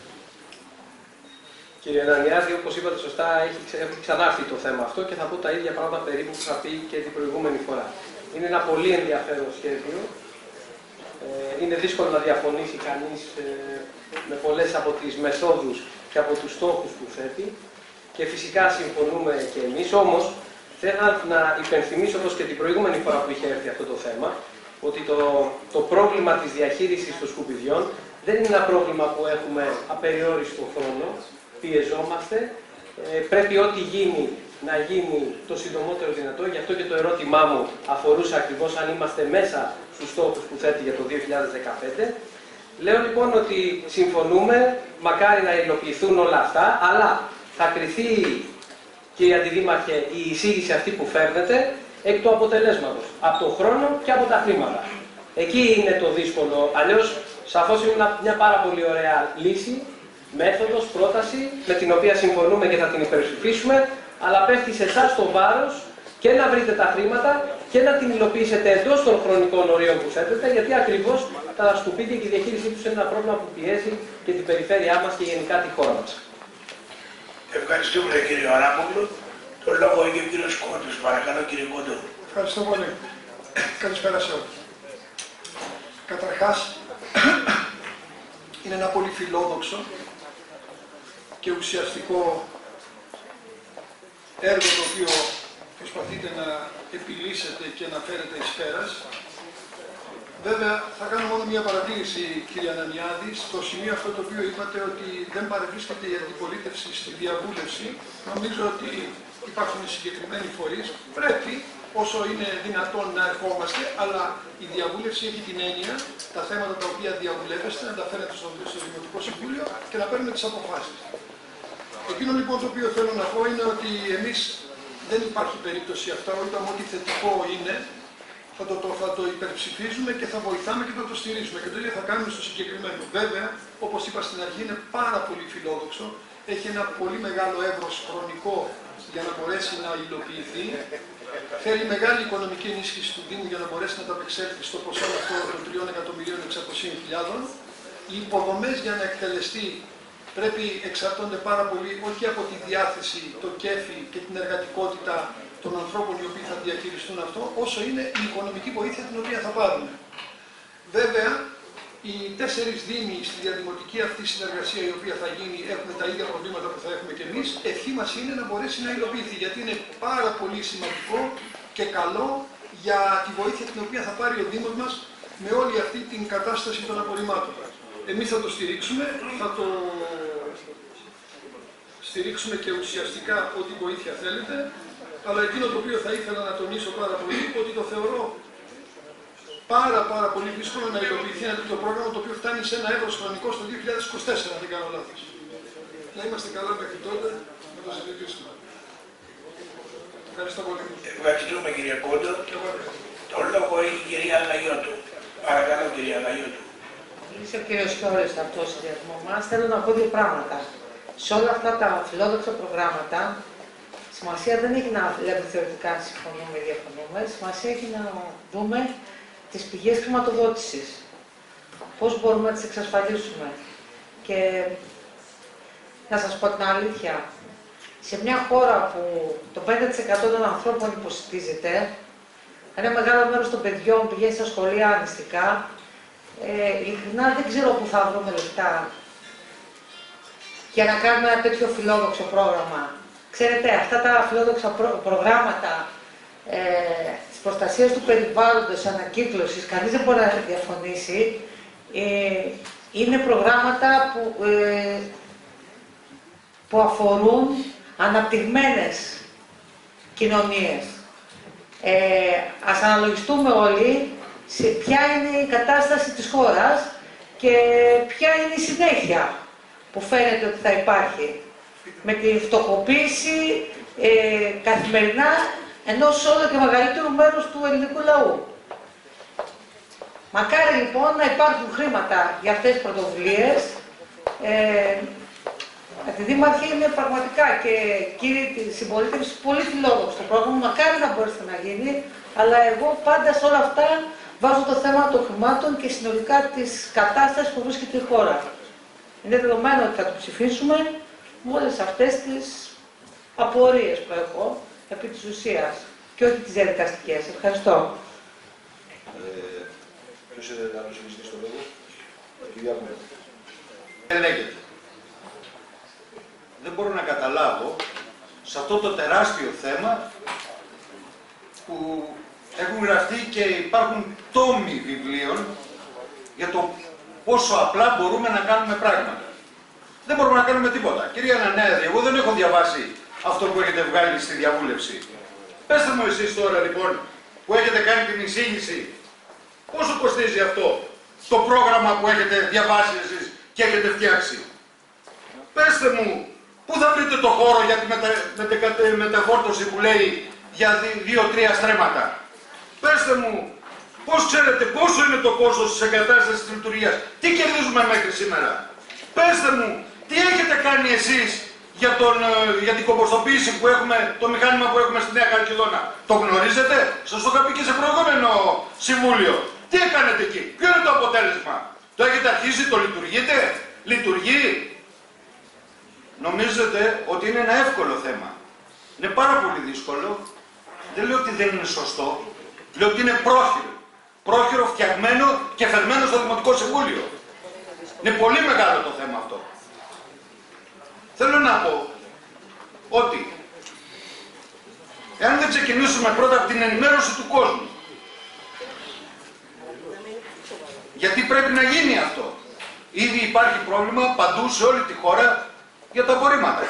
Κύριε Νανιάδη, όπως είπατε σωστά, έχει ξανάρθει το θέμα αυτό και θα πω τα ίδια πράγματα περίπου που θα πει και την προηγούμενη φορά. Είναι ένα πολύ ενδιαφέρον σχέδιο. Είναι δύσκολο να διαφωνήσει κανείς με πολλές από τις μεθόδους και από τους στόχους που θέτει. Και φυσικά συμφωνούμε και εμείς, όμως θέλω να υπενθυμίσω, όπως και την προηγούμενη φορά που είχε έρθει αυτό το θέμα, ότι το πρόβλημα της διαχείρισης των σκουπιδιών δεν είναι ένα πρόβλημα που έχουμε απεριόριστο χρόνο, πιεζόμαστε, πρέπει ό,τι γίνει να γίνει το συντομότερο δυνατό, γι' αυτό και το ερώτημά μου αφορούσε ακριβώς αν είμαστε μέσα στους στόχους που θέτει για το 2015. Λέω λοιπόν ότι συμφωνούμε, μακάρι να υλοποιηθούν όλα αυτά, αλλά θα κριθεί, κύριε Αντιδήμαρχε, η εισήγηση αυτή που φέρνετε εκ του αποτελέσματος, από τον χρόνο και από τα χρήματα. Εκεί είναι το δύσκολο, αλλιώς σαφώς είναι μια πάρα πολύ ωραία λύση, μέθοδος, πρόταση, με την οποία συμφωνούμε και θα την υπερψηφίσουμε, αλλά πέφτει σε εσάς το βάρος και να βρείτε τα χρήματα και να την υλοποιήσετε εντός των χρονικών ορίων που θέτετε, γιατί ακριβώς τα σκουπίδια και η διαχείρισή τους είναι ένα πρόβλημα που πιέζει και την περιφέρειά μας και γενικά τη χώρα μας. Ευχαριστούμε κύριε Αράπογλου. Το λόγο έχει ο κύριος Κόντος. Παρακαλώ κύριε Κόντο. Ευχαριστώ πολύ. Καλησπέρα σε όλους. Καταρχάς, είναι ένα πολύ φιλόδοξο και ουσιαστικό έργο το οποίο προσπαθείτε να επιλύσετε και να φέρετε εις πέρας. Βέβαια, θα κάνω μόνο μια παρατήρηση, κύριε Ανανιάδη, στο σημείο αυτό το οποίο είπατε ότι δεν παρευρίσκεται η αντιπολίτευση στη διαβούλευση. Νομίζω ότι υπάρχουν συγκεκριμένοι φορείς. Πρέπει, όσο είναι δυνατόν, να ερχόμαστε, αλλά η διαβούλευση έχει την έννοια τα θέματα τα οποία διαβουλεύεστε να τα φέρετε στο Δημοτικό Συμβούλιο και να παίρνουμε τις αποφάσεις. Εκείνο λοιπόν το οποίο θέλω να πω είναι ότι εμείς δεν υπάρχει περίπτωση αυτά, όταν ό,τι θετικό είναι, θα το υπερψηφίζουμε και θα βοηθάμε και θα το στηρίζουμε. Και το ίδιο θα κάνουμε στο συγκεκριμένο. Βέβαια, όπως είπα στην αρχή, είναι πάρα πολύ φιλόδοξο. Έχει ένα πολύ μεγάλο εύρος χρονικό για να μπορέσει να υλοποιηθεί. Θέλει μεγάλη οικονομική ενίσχυση του Δήμου για να μπορέσει να ανταπεξέλθει στο ποσό αυτό των 3.600.000. Οι υποδομές για να εκτελεστεί πρέπει εξαρτώνται πάρα πολύ όχι από τη διάθεση, το κέφι και την εργατικότητα των ανθρώπων οι οποίοι θα διαχειριστούν αυτό, όσο είναι η οικονομική βοήθεια την οποία θα πάρουν. Βέβαια, οι 4 δήμοι στη διαδημοτική αυτή συνεργασία η οποία θα γίνει έχουν τα ίδια προβλήματα που θα έχουμε και εμείς. Ευχή μας είναι να μπορέσει να υλοποιηθεί, γιατί είναι πάρα πολύ σημαντικό και καλό για τη βοήθεια την οποία θα πάρει ο Δήμος μας με όλη αυτή την κατάσταση των απορριμμάτων. Εμείς θα το στηρίξουμε, θα το στηρίξουμε και ουσιαστικά ό,τι βοήθεια θέλετε. Αλλά εκείνο το οποίο θα ήθελα να τονίσω πάρα πολύ, ότι το θεωρώ πάρα πολύ δύσκολο να υλοποιηθεί ένα τέτοιο πρόγραμμα το οποίο φτάνει σε ένα εύρος χρονικό στο 2024, αν δεν κάνω λάθος. Να είμαστε καλά μέχρι τότε να το συζητήσουμε. Ευχαριστώ πολύ. Ευχαριστούμε κύριε Κόντο. Το λόγο έχει η κυρία Αγαγιώτου. Παρακαλώ κυρία Αγαγιώτου. Είσαι ο κύριος Χιώρης αυτό στο διαδμό μας. Θέλω να πω δύο πράγματα. Σε όλα αυτά τα φιλόδοξα προγράμματα, σημασία δεν έχει να λέμε θεωρητικά συμφωνούμε ή διαφωνούμε. Σημασία έχει να δούμε τις πηγές χρηματοδότησης. Πώς μπορούμε να τις εξασφαλίσουμε. Και να σας πω την αλήθεια, σε μια χώρα που το 5% των ανθρώπων υποσιτίζεται, ένα μεγάλο μέρος των παιδιών πηγαίνει στα σχολεία ανιστικά, ειλικρινά δεν ξέρω πού θα βρούμε λεφτά για να κάνουμε ένα τέτοιο φιλόδοξο πρόγραμμα. Ξέρετε, αυτά τα φιλόδοξα προγράμματα της προστασίας του περιβάλλοντος, ανακύκλωσης, κανείς δεν μπορεί να διαφωνήσει, είναι προγράμματα που αφορούν αναπτυγμένες κοινωνίες. Ας αναλογιστούμε όλοι σε ποια είναι η κατάσταση της χώρας και ποια είναι η συνέχεια που φαίνεται ότι θα υπάρχει με τη φτωχοποίηση καθημερινά ενός όλο και μεγαλύτερου μέρους του ελληνικού λαού. Μακάρι λοιπόν να υπάρχουν χρήματα για αυτές τις πρωτοβουλίες. Τη Δήμαρχη είναι πραγματικά και κύριοι της συμπολίτευσης πολύ φιλόδοξο το πρόγραμμα, μακάρι να μπορέσει να γίνει, αλλά εγώ πάντα σε όλα αυτά βάζω το θέμα των χρημάτων και συνολικά της κατάστασης που βρίσκεται η χώρα. Είναι δεδομένο ότι θα το ψηφίσουμε με όλες αυτές τις απορίες που έχω επί της ουσίας και όχι τις διαδικαστικές. Ευχαριστώ. Ποιος είναι να προσεγγιστεί στο λόγο, κυρία μου. Λέγεται. Δεν μπορώ να καταλάβω σε αυτό το τεράστιο θέμα που έχουν γραφτεί και υπάρχουν τόμοι βιβλίων για το πόσο απλά μπορούμε να κάνουμε πράγματα. Δεν μπορούμε να κάνουμε τίποτα. Κυρία Νανέαδη, εγώ δεν έχω διαβάσει αυτό που έχετε βγάλει στη διαβούλευση. Πέστε μου εσείς τώρα λοιπόν που έχετε κάνει την εισήγηση, πόσο κοστίζει αυτό το πρόγραμμα που έχετε διαβάσει εσείς και έχετε φτιάξει. Πέστε μου, πού θα βρείτε το χώρο για τη μεταφόρτωση που λέει για 2-3 στρέμματα. Πέστε μου, πώς ξέρετε πόσο είναι το κόστος της εγκατάστασης της λειτουργίας. Τι κερδίζουμε μέχρι σήμερα. Πέστε μου, τι έχετε κάνει εσείς για την κομποστοποίηση που έχουμε, το μηχάνημα που έχουμε στη Νέα Χαλκιδόνα. Το γνωρίζετε, σας το είχα πει και σε προηγούμενο συμβούλιο. Τι έκανετε εκεί, ποιο είναι το αποτέλεσμα. Το έχετε αρχίσει, το λειτουργείτε, λειτουργεί. Νομίζετε ότι είναι ένα εύκολο θέμα. Είναι πάρα πολύ δύσκολο. Δεν λέω ότι δεν είναι σωστό. Λέω ότι είναι πρόχειρο. Πρόχειρο φτιαγμένο και φερμένο στο Δημοτικό Συμβούλιο. Είναι πολύ μεγάλο το θέμα αυτό. Θέλω να πω ότι εάν δεν ξεκινήσουμε πρώτα από την ενημέρωση του κόσμου, γιατί πρέπει να γίνει αυτό. Ήδη υπάρχει πρόβλημα παντού σε όλη τη χώρα για τα απορρίμματα.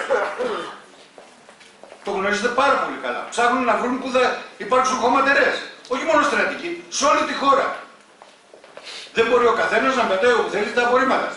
Το γνωρίζετε πάρα πολύ καλά. Ψάχνουν να βρουν που θα υπάρξουν χωματερές. Όχι μόνο στην Αττική, σε όλη τη χώρα. Δεν μπορεί ο καθένας να πετάει όπου θέλει τα απορρίμματα.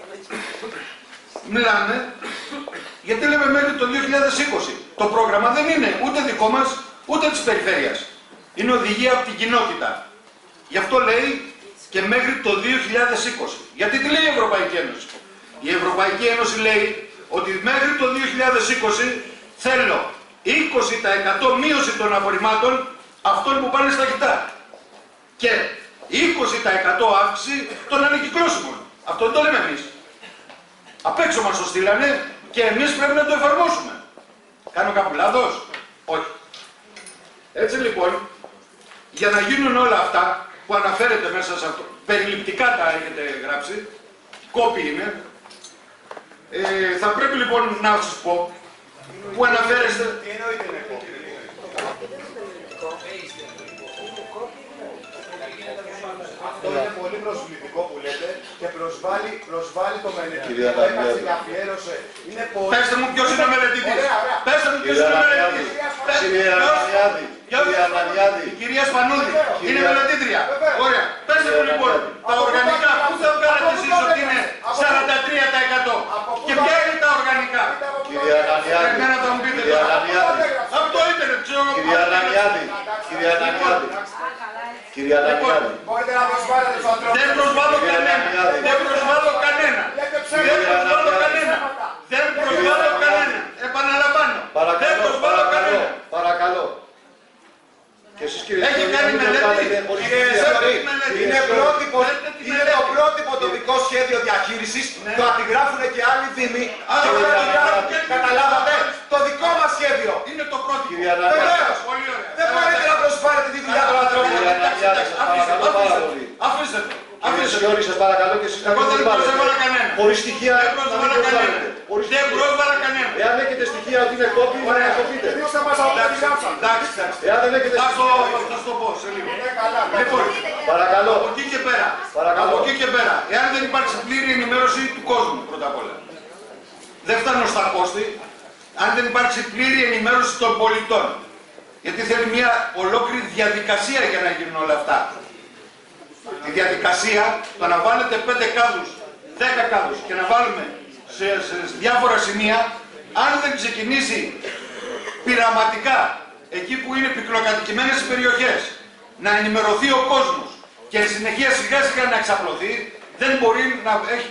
Μιλάμε, γιατί λέμε μέχρι το 2020. Το πρόγραμμα δεν είναι ούτε δικό μας, ούτε της περιφέρειας. Είναι οδηγία από την κοινότητα. Γι' αυτό λέει και μέχρι το 2020. Γιατί τι λέει η Ευρωπαϊκή Ένωση. Η Ευρωπαϊκή Ένωση λέει ότι μέχρι το 2020 θέλω 20% μείωση των απορριμμάτων αυτών που πάνε στα χιτά και 20% αύξηση των ανακυκλώσιμων. Αυτό δεν το λέμε εμείς. Απ' έξω μας το στείλανε και εμείς πρέπει να το εφαρμόσουμε. Κάνω κάπου λάθος? Όχι. Έτσι λοιπόν, για να γίνουν όλα αυτά που αναφέρεται μέσα σε αυτό, περιληπτικά τα έχετε γράψει, κόπη είναι, θα πρέπει λοιπόν να σας πω που αναφέρεστε... Τι εννοείται είναι κόπη? Αυτό είναι πολύ προσβλητικό που λέτε και προσβάλλει το μελετητή Κυρία που έκατσε και αφιέρωσε. Είναι πολύ... Πέστε μου ποιος είναι ο μελετητής. Πέστε μου ποιος είναι ο μελετητής. Κυρία Ανανιάδη. Η κυρία Σπανούλη είναι μελετήτρια. Ωραία. Πέστε μου λοιπόν, τα οργανικά πού θα βγάλετε εσείς ότι είναι 43%. Και ποια είναι τα οργανικά. Κυρία Ανανιάδη. Εμένα θα μου πείτε από το ίντερνετ, ξέρω εγώ. Κυρία Ανανιάδη. Κυρία Ανανιάδη. Κυρία Ανανιάδη. Μπορείτε να προσβάλλετε τους ανθρώπους. Δεν προσβάλλω κανένα. Δεν προσβάλλω κανένα. Δεν προσβάλλω κανένα. Δεν προσβάλλω κανένα. Επαναλαμβάνω. Δεν προσβάλλω κανένα. Παρακαλώ. Και εσείς κύριε Έχει κάνει μελέτη. Είναι το πρότυπο τοπικό σχέδιο διαχείρισης. Το αντιγράφουν και άλλοι δήμοι. Καταλάβατε. Το δικό μας σχέδιο. Είναι το πρότυπο. Βεβαίως. Δεν μπορείτε να προσβάλλετε τη δουλειά των ανθρώπων. Αφήστε το. Σιώρη, σας παρακαλώ και εσείς Εγώ δεν προσβάλλω κανένα. Χωρίς στοιχεία δεν προσβάλλω κανένα. Δεν προσβάλλω κανένα. Εάν έχετε στοιχεία ότι είναι κόπη, να το πείτε. Εάν δεν έχετε στοιχεία... Θα σου το πω σε λίγο. Λοιπόν, παρακαλώ. Από εκεί και πέρα. Από εκεί και πέρα. Εάν δεν υπάρξει πλήρη ενημέρωση του κόσμου, πρώτα απ' όλα. Δεν φτάνω στα κόστη. Αν δεν υπάρξει πλήρη ενημέρωση των πολιτών. Γιατί θέλει μια ολόκληρη διαδικασία για να γίνουν όλα αυτά. Τη διαδικασία, το να βάλετε 5 κάδους, 10 κάδους και να βάλουμε σε διάφορα σημεία, αν δεν ξεκινήσει πειραματικά εκεί που είναι πυκλοκατοικημένες οι περιοχές, να ενημερωθεί ο κόσμος και εν συνεχεία σιγά σιγά να εξαπλωθεί, δεν μπορεί να έχει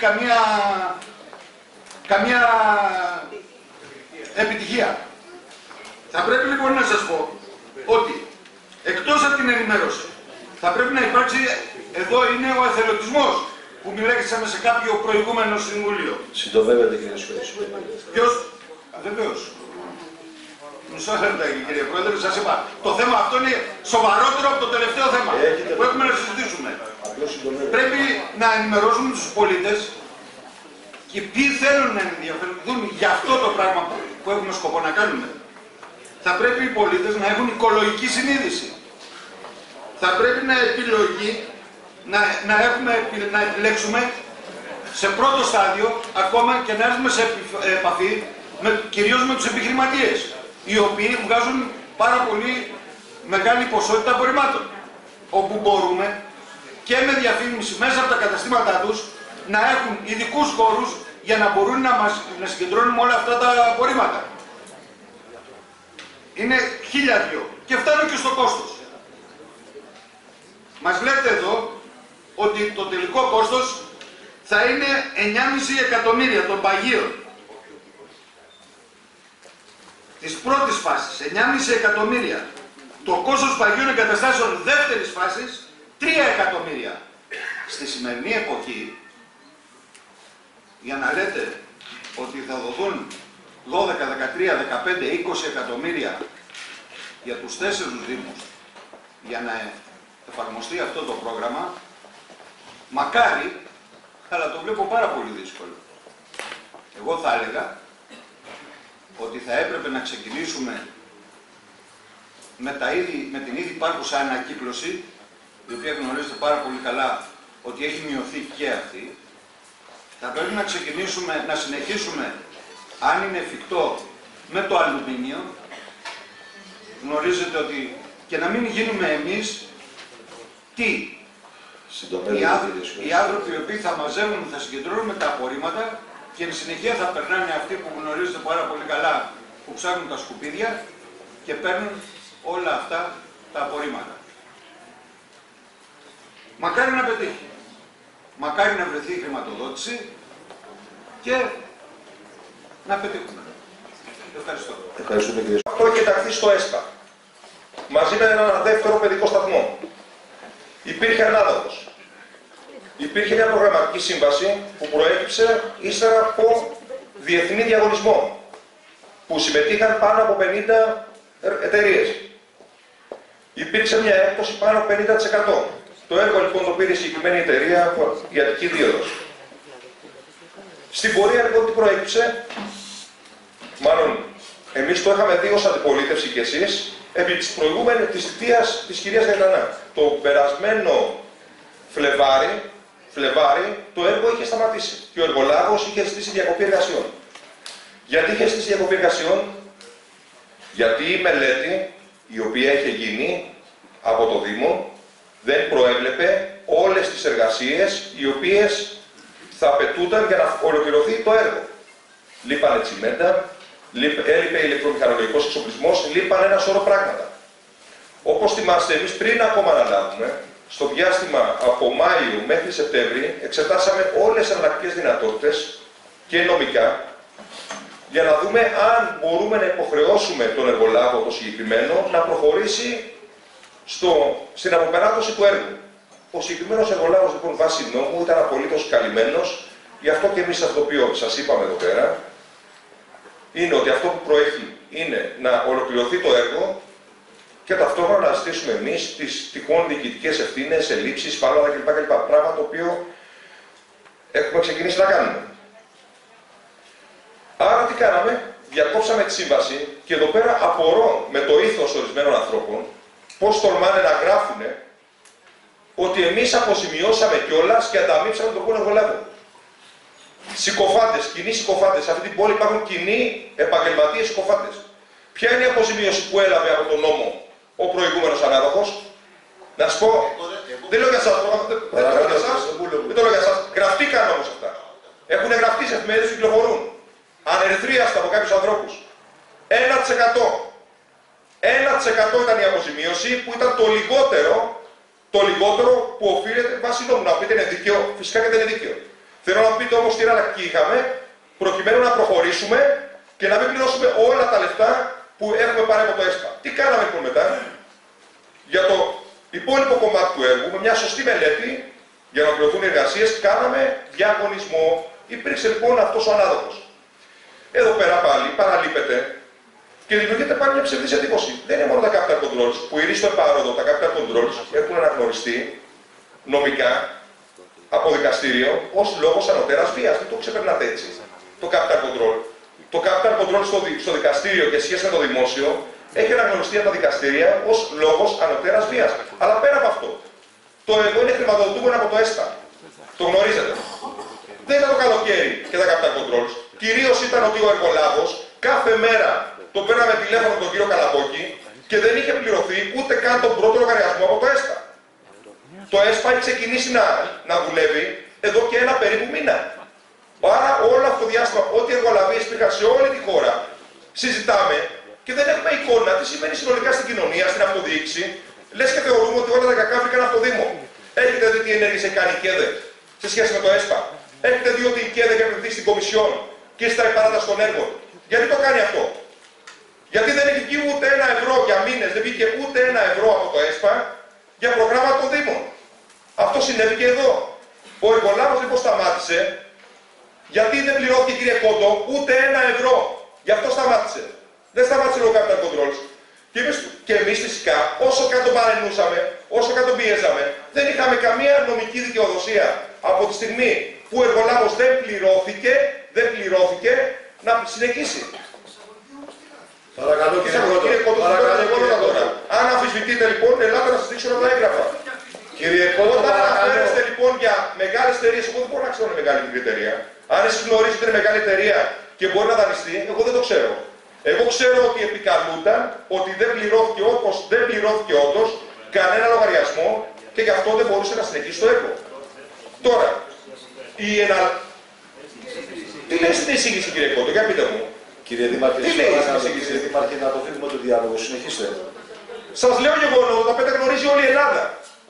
καμία επιτυχία. Θα πρέπει λοιπόν να σας πω ότι εκτός από την ενημέρωση θα πρέπει να υπάρξει, εδώ είναι ο εθελοντισμός που μιλήσαμε σε κάποιο προηγούμενο συμβούλιο. Συντομεύετε κύριε Σιώρη. Ποιος, βεβαίως. Μισό λεπτό κύριε Πρόεδρε, σας είπα. Το θέμα αυτό είναι σοβαρότερο από το τελευταίο θέμα που έχουμε να συζητήσουμε. Πρέπει να ενημερώσουμε τους πολίτες και ποιοι θέλουν να ενδιαφερθούν για αυτό το πράγμα που έχουμε σκοπό να κάνουμε. Θα πρέπει οι πολίτες να έχουν οικολογική συνείδηση. Θα πρέπει να επιλέξουμε σε πρώτο στάδιο ακόμα και να έρθουμε σε επαφή κυρίως με τους επιχειρηματίες, οι οποίοι βγάζουν πάρα πολύ μεγάλη ποσότητα απορριμμάτων, όπου μπορούμε και με διαφήμιση μέσα από τα καταστήματά τους να έχουν ειδικούς χώρους για να μπορούν να συγκεντρώνουν όλα αυτά τα απορρίμματα. Είναι 1002 και φτάνω και στο κόστος. Μας λέτε εδώ ότι το τελικό κόστος θα είναι 9,5 εκατομμύρια των παγίων. Της πρώτης φάσης, 9,5 εκατομμύρια. Το κόστος παγίων εγκαταστάσεων δεύτερης φάσης, 3 εκατομμύρια. Στη σημερινή εποχή, για να λέτε ότι θα δοθούν 12, 13, 15, 20 εκατομμύρια για τους 4 δήμους για να εφαρμοστεί αυτό το πρόγραμμα, μακάρι, αλλά το βλέπω πάρα πολύ δύσκολο. Εγώ θα έλεγα ότι θα έπρεπε να ξεκινήσουμε με την ήδη υπάρχουσα ανακύκλωση, η οποία γνωρίζετε πάρα πολύ καλά ότι έχει μειωθεί και αυτή. Θα πρέπει να ξεκινήσουμε, να συνεχίσουμε, αν είναι εφικτό, με το αλουμίνιο. Γνωρίζετε ότι και να μην γίνουμε εμείς τι. Οι άνθρωποι οι οποίοι θα μαζεύουν, θα συγκεντρώνουν τα απορρίμματα και εν συνεχεία θα περνάνε αυτοί που γνωρίζετε πάρα πολύ καλά, που ψάχνουν τα σκουπίδια και παίρνουν όλα αυτά τα απορρίμματα. Μακάρι να πετύχει. Μακάρι να βρεθεί η χρηματοδότηση και να πετύχουμε. Ευχαριστώ. Ευχαριστούμε κύριε. Αυτό έχει ενταχθεί στο ΕΣΠΑ. Μαζί με ένα δεύτερο παιδικό σταθμό. Υπήρχε ανάδοχος. Υπήρχε μια προγραμματική σύμβαση που προέκυψε ύστερα από διεθνή διαγωνισμό, που συμμετείχαν πάνω από 50 εταιρείες. Υπήρξε μια έκπτωση πάνω από 50%. Το έργο λοιπόν το πήρε η συγκεκριμένη εταιρεία από η Αττική Δίωδος. Στην πορεία λοιπόν τι προέκυψε, μάλλον εμείς το είχαμε δει ως αντιπολίτευση και εσείς, επί της προηγούμενης θητείας της κυρίας Γαϊτανά. Το περασμένο Φλεβάρι το έργο είχε σταματήσει και ο εργολάβος είχε ζητήσει διακοπή εργασιών. Γιατί είχε ζητήσει διακοπή εργασιών? Γιατί η μελέτη η οποία είχε γίνει από το Δήμο δεν προέβλεπε όλες τις εργασίες οι οποίες θα απαιτούνταν για να ολοκληρωθεί το έργο. Λείπανε τσιμέντα, έλειπε ηλεκτρομηχανολογικός εξοπλισμός, λείπανε ένα σώρο πράγματα. Όπως θυμάστε, εμείς πριν ακόμα αναλάβουμε, στο διάστημα από Μάιο μέχρι Σεπτέμβρη, εξετάσαμε όλες τις εναλλακτικές δυνατότητες και νομικά, για να δούμε αν μπορούμε να υποχρεώσουμε τον εργολάβο το συγκεκριμένο να προχωρήσει στην αποπεράτωση του έργου. Ο συγκεκριμένος εργολάβος, λοιπόν, βάσει νόμου ήταν απολύτως καλυμμένος, γι' αυτό και εμείς αυτό το οποίο σας είπαμε εδώ πέρα, είναι ότι αυτό που προέχει είναι να ολοκληρωθεί το έργο και ταυτόχρονα να ζητήσουμε εμείς τις τυχόν διοικητικές ευθύνες, ελλείψεις, φάλματα κλπ. Πράγμα το οποίο έχουμε ξεκινήσει να κάνουμε. Άρα τι κάναμε? Διακόψαμε τη σύμβαση και εδώ πέρα απορώ με το ήθος ορισμένων ανθρώπων πώς τολμάνε να γράφουνε ότι εμείς αποζημιώσαμε κιόλας και ανταμείψαμε τον πόνο εργολάβο. Συκοφάντες, κοινοί συκοφάντες. Σε αυτή την πόλη υπάρχουν κοινοί επαγγελματίες συκοφάντες. Ποια είναι η αποζημίωση που έλαβε από τον νόμο ο προηγούμενος ανάδοχος? Να σας πω, δεν λέω για εσάς, δεν το λέω για εσάς. Γραφτήκαν όμως αυτά. Έχουν γραφτεί σε εφημερίδες που κυκλοφορούν. Ανερυθρίαστα από κάποιους ανθρώπους. 1% ήταν η αποζημίωση που ήταν το λιγότερο που οφείλεται βάσει νόμου. Να πείτε είναι δίκαιο, φυσικά και δεν είναι δίκαιο. Θέλω να πείτε όμως τι εναλλακτική είχαμε, προκειμένου να προχωρήσουμε και να μην πληρώσουμε όλα τα λεφτά που έχουμε πάρει από το ΕΣΠΑ. Τι κάναμε λοιπόν μετά? Για το υπόλοιπο κομμάτι του έργου, με μια σωστή μελέτη, για να ολοκληρωθούν οι εργασίες, κάναμε διαγωνισμό. Υπήρξε λοιπόν αυτός ο ανάδοχος. Εδώ πέρα πάλι παραλείπεται και δημιουργείται πάλι μια ψευδής εντύπωση. Δεν είναι μόνο τα capital controls που ηρεί στο επάροδο, τα capital controls έχουν αναγνωριστεί νομικά από δικαστήριο ως λόγος ανωτέρας βίας. Δεν το ξεπερνάτε έτσι. Το capital control. Το capital control στο δικαστήριο και σχέση με το δημόσιο έχει αναγνωριστεί από τα δικαστήρια ως λόγος ανωτέρας βίας. Αλλά πέρα από αυτό, το έργο είναι χρηματοδοτούμενο από το ΕΣΠΑ. Το γνωρίζετε. Δεν ήταν το καλοκαίρι και τα capital controls. Κυρίως ήταν ότι ο εργολάβος κάθε μέρα το παίρναμε τηλέφωνο τον κύριο Καλαμπόκη και δεν είχε πληρωθεί ούτε καν τον πρώτο λογαριασμό από το ΕΣΠΑ. Το ΕΣΠΑ έχει ξεκινήσει να δουλεύει εδώ και ένα περίπου μήνα. Άρα όλο αυτό το διάστημα, ό,τι εργολαβίες υπήρχαν σε όλη τη χώρα, συζητάμε και δεν έχουμε εικόνα τι σημαίνει συνολικά στην κοινωνία, στην αυτοδιοίκηση. Λες και θεωρούμε ότι όλα τα κακά βρήκαν από το Δήμο. Έχετε δει τι ενέργειες έχει κάνει η ΚΕΔΕ σε σχέση με το ΕΣΠΑ? Έχετε δει ότι η ΚΕΔΕ έχει επενδύσει στην Κομισιόν και στα παράταση των έργων? Γιατί το κάνει αυτό? Γιατί δεν έχει βγει ούτε ένα ευρώ για μήνες, δεν βγήκε ούτε ένα ευρώ από το ΕΣΠΑ για προγράμματα των Δήμων. Αυτό συνέβη και εδώ. Ο εργολάβος λοιπόν σταμάτησε. Γιατί δεν πληρώθηκε, κύριε Κόντο, ούτε ένα ευρώ. Γι' αυτό σταμάτησε. Δεν σταμάτησε λόγω capital controls. Και εμείς φυσικά, όσο καν τον παρενούσαμε, όσο καν τον πιέζαμε, δεν είχαμε καμία νομική δικαιοδοσία από τη στιγμή που ο εργολάβος δεν πληρώθηκε να συνεχίσει. Παρακαλώ κύριε Κόντο. Αν αμφισβητείτε λοιπόν, ελάτε να σας δείξω όλα τα έγγραφα. Κύριε Κόντο, όταν αναφέρεστε λοιπόν για μεγάλες εταιρείες, εγώ δεν μπορώ να ξέρω είναι μεγάλη εταιρεία. Αν εσείς γνωρίζετε ότι είναι μεγάλη εταιρεία και μπορεί να δανειστεί, εγώ δεν το ξέρω. Εγώ ξέρω ότι επικαλούνταν ότι δεν πληρώθηκε όπως δεν πληρώθηκε όντως κανένα λογαριασμό και γι' αυτό δεν μπορούσε να συνεχίσει το έργο. Τώρα, τι λέει στην εισήγηση, κύριε Κόντο, για πείτε μου. Κύριε Δήμαρχε, κύριε Δήμαρχε, να αποφύγουμε τον διάλογο. Συνεχίστε. Σας λέω γεγονότα, τα οποία γνωρίζει όλη η Ελλάδα.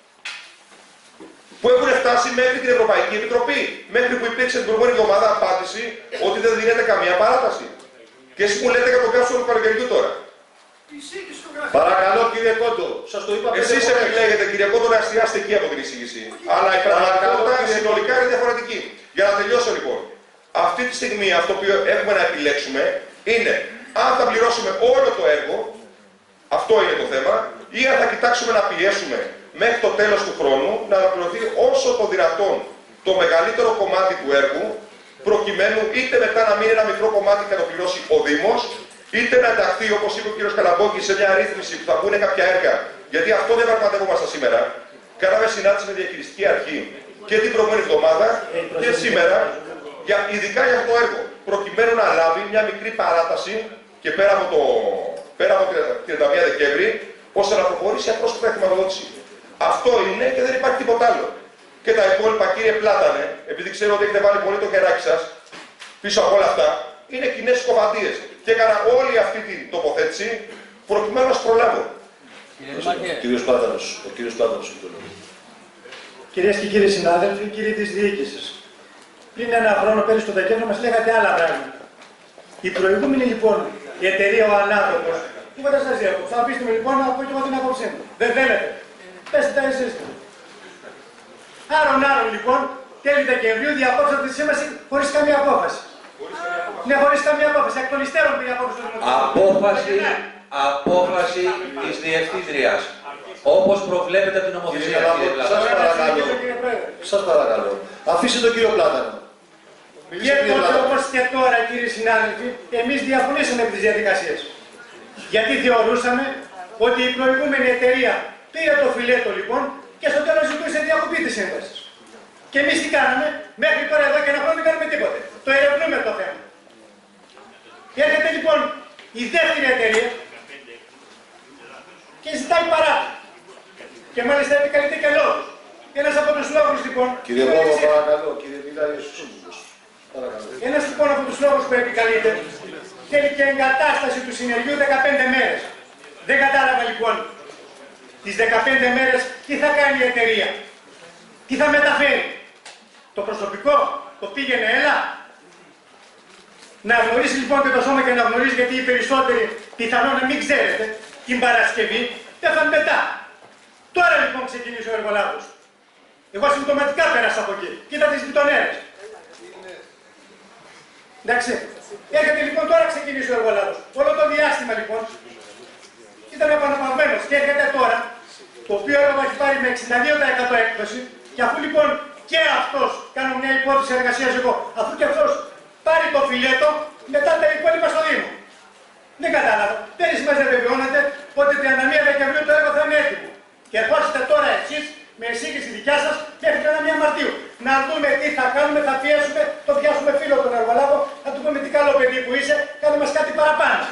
Που έχουν φτάσει μέχρι την Ευρωπαϊκή Επιτροπή. Μέχρι που υπήρξε την προηγούμενη εβδομάδα απάντηση ότι δεν δίνεται καμία παράταση. Και εσείς μου λέτε για τον κάψιμο του καλοκαιριού τώρα. Παρακαλώ κύριε Κόντο, σας το είπα. Εσείς επιλέγετε κύριε Κόντο να εστιάσετε εκεί από την εισήγηση. Αλλά η πραγματικότητα συνολικά είναι διαφορετική. Για να τελειώσω λοιπόν. Αυτή τη στιγμή αυτό που έχουμε να επιλέξουμε είναι αν θα πληρώσουμε όλο το έργο, αυτό είναι το θέμα, ή αν θα κοιτάξουμε να πιέσουμε μέχρι το τέλος του χρόνου να ολοκληρωθεί όσο το δυνατόν το μεγαλύτερο κομμάτι του έργου, προκειμένου είτε μετά να μείνει ένα μικρό κομμάτι και να το πληρώσει ο Δήμος, είτε να ενταχθεί, όπως είπε ο κ. Καλαμπόκης, σε μια ρύθμιση που θα μπουν κάποια έργα, γιατί αυτό δεν πραγματευόμαστε σήμερα. κάναμε συνάντηση με διαχειριστική αρχή και την προηγούμενη εβδομάδα και σήμερα, ειδικά για αυτό το έργο, προκειμένου να λάβει μια μικρή παράταση και πέρα από 31 Δεκέμβρη, ώστε να προχωρήσει απρόσπεκτα χρηματοδότηση. Αυτό είναι και δεν υπάρχει τίποτα άλλο. Και τα υπόλοιπα, κύριε Πλάτανε, επειδή ξέρω ότι έχετε βάλει πολύ το χεράκι σας πίσω από όλα αυτά, είναι κοινές κομμαντίες. Και έκανα όλη αυτή την τοποθέτηση προκειμένου να σας προλάβω. Ο κύριος Πλάτανος. Κυρίες και κύριοι συνάδελφοι, κύριοι της διοίκησης, πριν ένα χρόνο, πέρυσι το Δεκέμβριο, μας λέγατε άλλα πράγματα. Η προηγούμενη λοιπόν η εταιρεία Ο Ανάδοχος, που φανταστασία από. Θα πείστε με λοιπόν να πω και εγώ την άποψή μου. Δεν θέλετε. Πέστε τα εσείς. Άρον λοιπόν, τέλη Δεκεμβρίου διαπόψε τη σύμβαση χωρίς καμία απόφαση. Ναι, χωρίς καμία απόφαση. Εκ των υστέρων πήγε απόφαση του Δημοτικού. Απόφαση της Διευθύντριας. Όπως προβλέπεται από την νομοθεσία. Σας παρακαλώ. Αφήστε τον κύριο Πλάτανο. Και τότε, όπως και τώρα, κύριοι συνάδελφοι, εμείς διαφωνήσαμε με τις διαδικασίες. Γιατί θεωρούσαμε ότι η προηγούμενη εταιρεία πήρε το φιλέτο λοιπόν και στο τέλος ζητούσε διακοπή της σύμβασης. Και εμείς τι κάναμε, μέχρι τώρα εδώ και ένα χρόνο δεν κάνουμε τίποτε. Το ερευνούμε το θέμα. Έρχεται λοιπόν η δεύτερη εταιρεία και ζητάει παράδειγμα. Και μάλιστα επικαλείται και λόγους. Ένας από τους λόγους λοιπόν. Κύριε Πόμο, παρακαλώ, κύριε Μιλάρη, στους Ένας λοιπόν από τους λόγους που επικαλείται θέλει και εγκατάσταση του συνεργείου 15 μέρες. Δεν κατάλαβα λοιπόν τις 15 μέρες τι θα κάνει η εταιρεία. Τι θα μεταφέρει. Το προσωπικό, το πήγαινε έλα. Να γνωρίσει λοιπόν και το σώμα και να γνωρίζει, γιατί οι περισσότεροι πιθανόν να μην ξέρετε την Παρασκευή πέφτουν μετά. Τώρα λοιπόν ξεκινήσει ο εργολάβος. Εγώ συμπτωματικά πέρασα από εκεί. Κοίτα τις γειτονιέρες. Εντάξει. Έρχεται λοιπόν τώρα ξεκινήσει ο εργολάβος. Όλο το διάστημα λοιπόν ήταν επαναπαυμένος και έρχεται τώρα, το οποίο έργο έχει πάρει με 62% έκπτωση, και αφού λοιπόν και αυτός, κάνω μια υπόθεση εργασίας εγώ, αφού και αυτός πάρει το φιλέτο, μετά τα υπόλοιπα στο Δήμο. Δεν κατάλαβα. Πέρυσι μας βεβαιώνατε ότι 31 Δεκεμβρίου το έργο θα είναι έτοιμο. Και ερχόσαστε τώρα εσείς με εισήγηση δικιά σας μέχρι 31 Μαρτίου. Να δούμε τι θα κάνουμε, θα πιέσουμε, το πιάσουμε φίλο τον εργολάβο, να του πούμε τι καλό παιδί που είσαι, κάνε μας κάτι παραπάνω.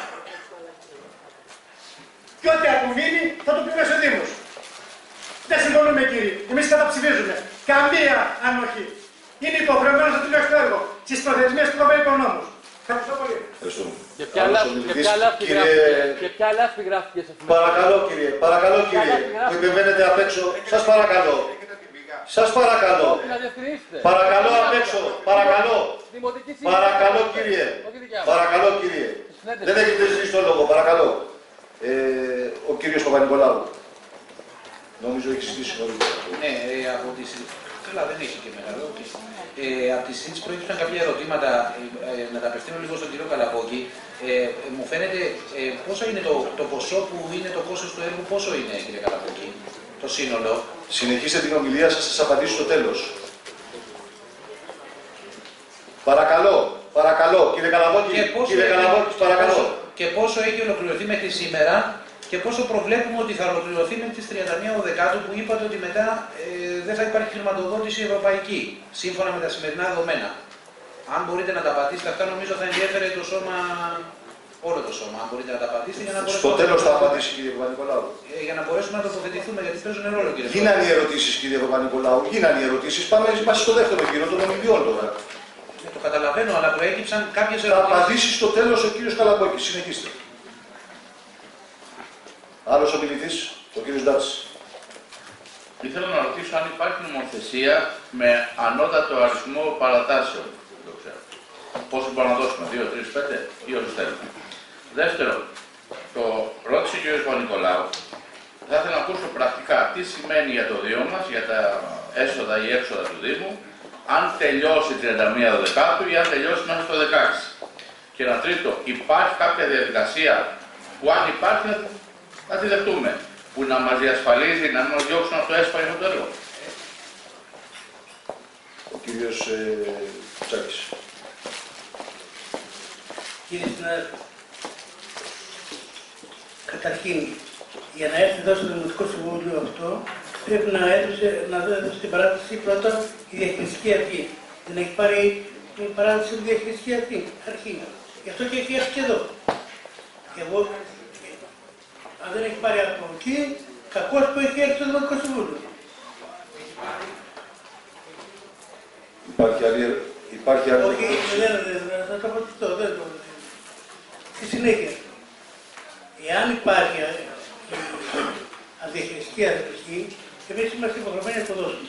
Και ό,τι απομείνει θα το πληρώσει ο Δήμος. Δεν συμφωνούμε κύριοι, εμείς καταψηφίζουμε. Καμία ανοχή. Είναι υποχρεωμένος να τελειώσει το έργο στις προθεσμίες που προβλέπει ο νόμος. Ευχαριστώ πολύ. Και ποια λάθη γράφτηκε σε αυτό. Παρακαλώ κύριε, που επεμβαίνετε απ' έξω, σας παρακαλώ. Σας παρακαλώ. Παρακαλώ απ' έξω, παρακαλώ. Παρακαλώ κύριε. Παρακαλώ κύριε. Δεν έχετε ζητήσει το λόγο, παρακαλώ. Ο κύριος Παπα-Νικολάου. Νομίζω έχει ζητήσει νωρίτερα. Ναι, από τη συζήτηση. Δεν έχει και μεγάλο. Από τη συζήτηση προέκυψαν κάποια ερωτήματα. Να τα απευθύνω λίγο στον κύριο Καλαπόκη. Μου φαίνεται πόσο είναι το ποσό που είναι το κόστος του έργου, πόσο είναι, κύριε Καλαπόκη, το σύνολο. Συνεχίστε την ομιλία σας, θα σας απαντήσω στο τέλος. Παρακαλώ, κύριε Καλαπόκη, παρακαλώ. Και πόσο έχει ολοκληρωθεί μέχρι σήμερα και πόσο προβλέπουμε ότι θα ολοκληρωθεί μέχρι τις 31 Δεκάτου, που είπατε ότι μετά δεν θα υπάρχει χρηματοδότηση ευρωπαϊκή, σύμφωνα με τα σημερινά δεδομένα. Αν μπορείτε να τα απαντήσετε, αυτά νομίζω θα ενδιέφερε το σώμα, όλο το σώμα. Αν μπορείτε να τα απαντήσετε για να μπορέσουμε. Στο τέλος θα απαντήσει, κύριε Παπα-Νικολάου. Για να μπορέσουμε να τοποθετηθούμε, γιατί παίζουν ρόλο, κύριε. Γίνανε οι ερωτήσεις, κύριε Παπα-Νικολάου. Γίνανε οι ερωτήσεις. Πάμε στο δεύτερο γύρο των ομιλιών τώρα. Το καταλαβαίνω, αλλά προέκυψαν κάποιες ερωτήσεις. Θα απαντήσει στο τέλος ο κύριος Καλαπόκης. Συνεχίστε. Άλλος ομιλητής, ο κύριος Ντάτσης. Ήθελα να ρωτήσω αν υπάρχει νομοθεσία με ανώτατο αριθμό παρατάσεων. Δεν ξέρω. Πόσο μπορούμε να δώσουμε, 2, 3, 5 ή όσους θέλουμε. Δεύτερο, το ρώτησε ο κ. Παπα-Νικολάου. Θα ήθελα να ακούσω πρακτικά τι σημαίνει για το Δήμο μας, για τα έσοδα ή έξοδα του Δήμου, αν τελειώσει 31 Δεκάτου ή αν τελειώσει μέχρι το 16. Και ένα τρίτο, υπάρχει κάποια διαδικασία που αν υπάρχει να τη δεχτούμε, που να μας διασφαλίζει να μας διώξουν από το ΕΣΠΑ για το έργο. Ο κύριος Τσάκης. Κύριε συνάδελφε, καταρχήν, για να έρθει εδώ στο Δημοτικό Συμβούλιο αυτό, πρέπει να δώσει την παράταση πρώτα η διαχειριστική αρχή. Δεν έχει πάρει την παράταση η διαχειριστική αρχή. Γι' αυτό και έχει έρθει και εδώ. Εγώ, αν δεν έχει πάρει από εκεί, κακώς που έχει έρθει στο Δημοτικό Συμβούλιο. Υπάρχει άλλη. Όχι, θα το αποτυχώ, δεν το. Στη συνέχεια, εάν υπάρχει αδιαχειριστική αρχή, εμείς είμαστε υποχρεωμένοι να το δώσουμε.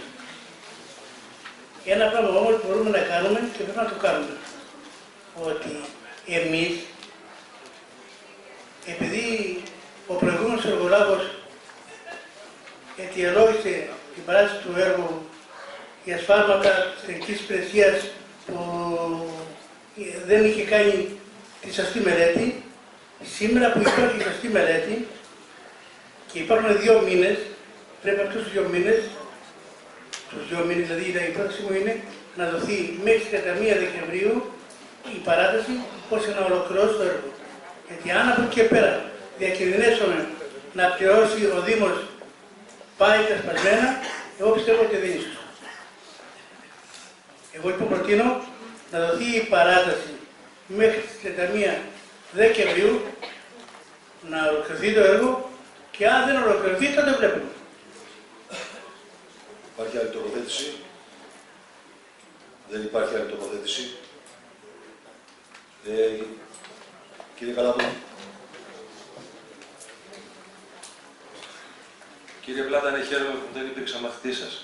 Ένα πράγμα όμως που μπορούμε να κάνουμε και πρέπει να το κάνουμε. Ότι εμείς, επειδή ο προηγούμενος εργολάβος αιτιολόγησε την παράταση του έργου για σφάλματα τεχνικής υπηρεσίας που δεν είχε κάνει τη σωστή μελέτη, σήμερα που υπάρχει η σωστή μελέτη και υπάρχουν 2 μήνες, πρέπει αυτούς τους 2 μήνες, δηλαδή η πρόταση μου είναι να δοθεί μέχρι 31 Δεκεμβρίου η παράταση ώστε να ολοκληρώσει το έργο. Γιατί αν από εκεί και πέρα διακινδυνεύσουμε να πληρώσει ο Δήμος πάει τα σπασμένα, εγώ πιστεύω ότι δεν είναι σωστό. Εγώ λοιπόν προτείνω να δοθεί η παράταση μέχρι τις 31 Δεκεμβρίου να ολοκληρωθεί το έργο και αν δεν ολοκληρωθεί τότε βλέπουμε. Υπάρχει άλλη τοποθέτηση? Δεν υπάρχει άλλη τοποθέτηση. Κύριε Καλάπου. Κύριε Πλάτανε, χαίρομαι που δεν υπήρξα μαθητής σας.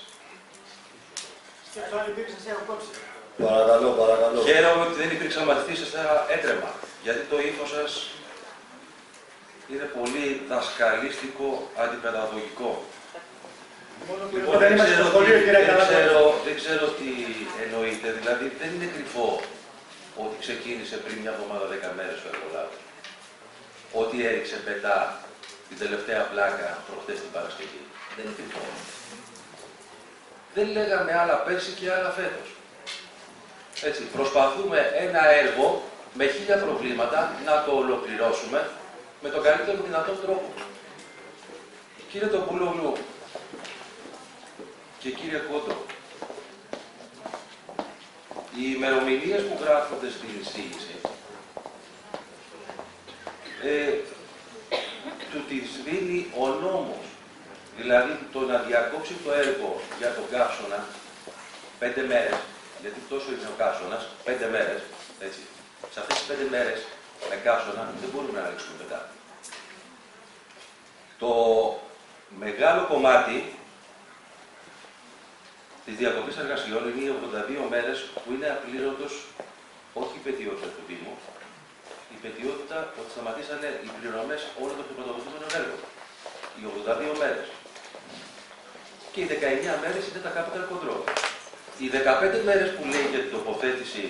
Παρακαλώ, παρακαλώ. Χαίρομαι ότι δεν υπήρξα μαθητής σας στα έτρεμα, γιατί το ύφος σας είναι πολύ δασκαλίστικο, αντιπαιδαγωγικό. Λοιπόν, δεν ξέρω τι εννοείτε, δηλαδή δεν είναι κρυφό ότι ξεκίνησε πριν μια εβδομάδα 10 μέρες ο εργολάβος. Ότι έριξε πετά την τελευταία πλάκα προχτές την Παρασκευή. Δεν είναι κρυφό. Δεν λέγαμε άλλα πέρσι και άλλα φέτος. Έτσι, προσπαθούμε ένα έργο με 1000 προβλήματα να το ολοκληρώσουμε με τον καλύτερο δυνατό τρόπο. Κύριε Τοπουλόγλου και κύριε Κόντο, οι ημερομηνίες που γράφονται στην εισήγηση του τις δίνει ο νόμος. Δηλαδή το να διακόψει το έργο για τον καύσωνα 5 μέρες, γιατί τόσο είναι ο καύσωνας, 5 μέρες, έτσι. Σε αυτές τις 5 μέρες με καύσωνα δεν μπορούμε να ρίξουμε μετά. Το μεγάλο κομμάτι της διακοπής εργασιών είναι οι 82 μέρες που είναι απλήρωτος, όχι η πετιότητα του Δήμου, η πετιότητα ότι σταματήσανε οι πληρωμές όλων των χρηματοδοτούμενων έργων. Οι 82 μέρες. Και οι 19 μέρες είναι τα capital control. Οι 15 μέρες που λέει για την τοποθέτηση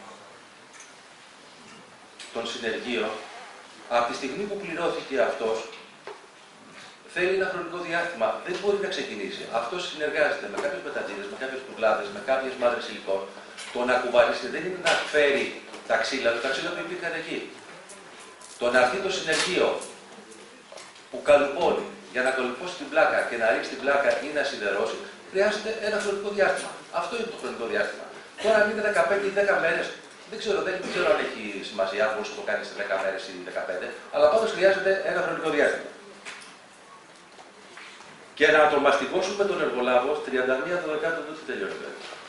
των συνεργείων, από τη στιγμή που πληρώθηκε αυτός, θέλει ένα χρονικό διάστημα. Δεν μπορεί να ξεκινήσει. Αυτός συνεργάζεται με κάποιους μετατζίδες, με κάποιες κουκλάδες, με κάποιες μάδρες υλικών. Το να κουβαλήσει δεν είναι να φέρει τα ξύλα που υπήρχαν εκεί. Το να έρθει το συνεργείο που καλουπώνει για να καλουπώσει την πλάκα και να ρίξει την πλάκα ή να σιδερώσει, χρειάζεται ένα χρονικό διάστημα. Αυτό είναι το χρονικό διάστημα. Τώρα αν είναι 15 ή 10 μέρες, δεν ξέρω αν έχει σημασία, αν μπορεί να το κάνει σε 10 μέρες ή 15, αλλά πάντως χρειάζεται ένα χρονικό διάστημα. Και να τον μαστιγώσουμε τον εργολάβο 31 το δεκάτο δεν θα τελειώσει.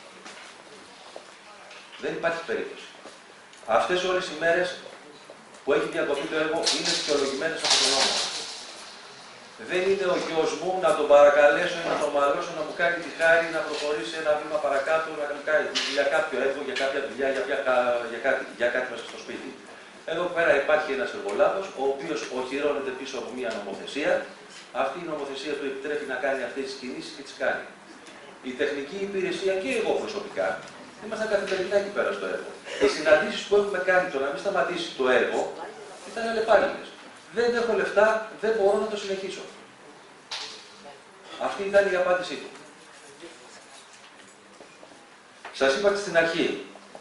Δεν υπάρχει περίπτωση. Αυτές όλες οι μέρες που έχει διακοπεί το έργο είναι δικαιολογημένες από τον νόμο. Δεν είναι ο γιος μου να τον παρακαλέσω ή να τον μαλώσω να μου κάνει τη χάρη να προχωρήσει ένα βήμα παρακάτω για κάποιο έργο, για κάποια δουλειά, για κάτι μέσα στο σπίτι. Εδώ πέρα υπάρχει ένας εργολάβος, ο οποίος οχυρώνεται πίσω από μια νομοθεσία. Αυτή η νομοθεσία του επιτρέπει να κάνει αυτές τις κινήσεις και τις κάνει. Η τεχνική υπηρεσία και εγώ προσωπικά ήμασταν καθημερινά εκεί πέρα στο έργο. Οι συναντήσεις που έχουμε κάνει το να μην σταματήσει το έργο ήταν αλλεπάλληλες. Δεν έχω λεφτά, δεν μπορώ να το συνεχίσω. Αυτή ήταν η απάντησή του. Σας είπα και στην αρχή.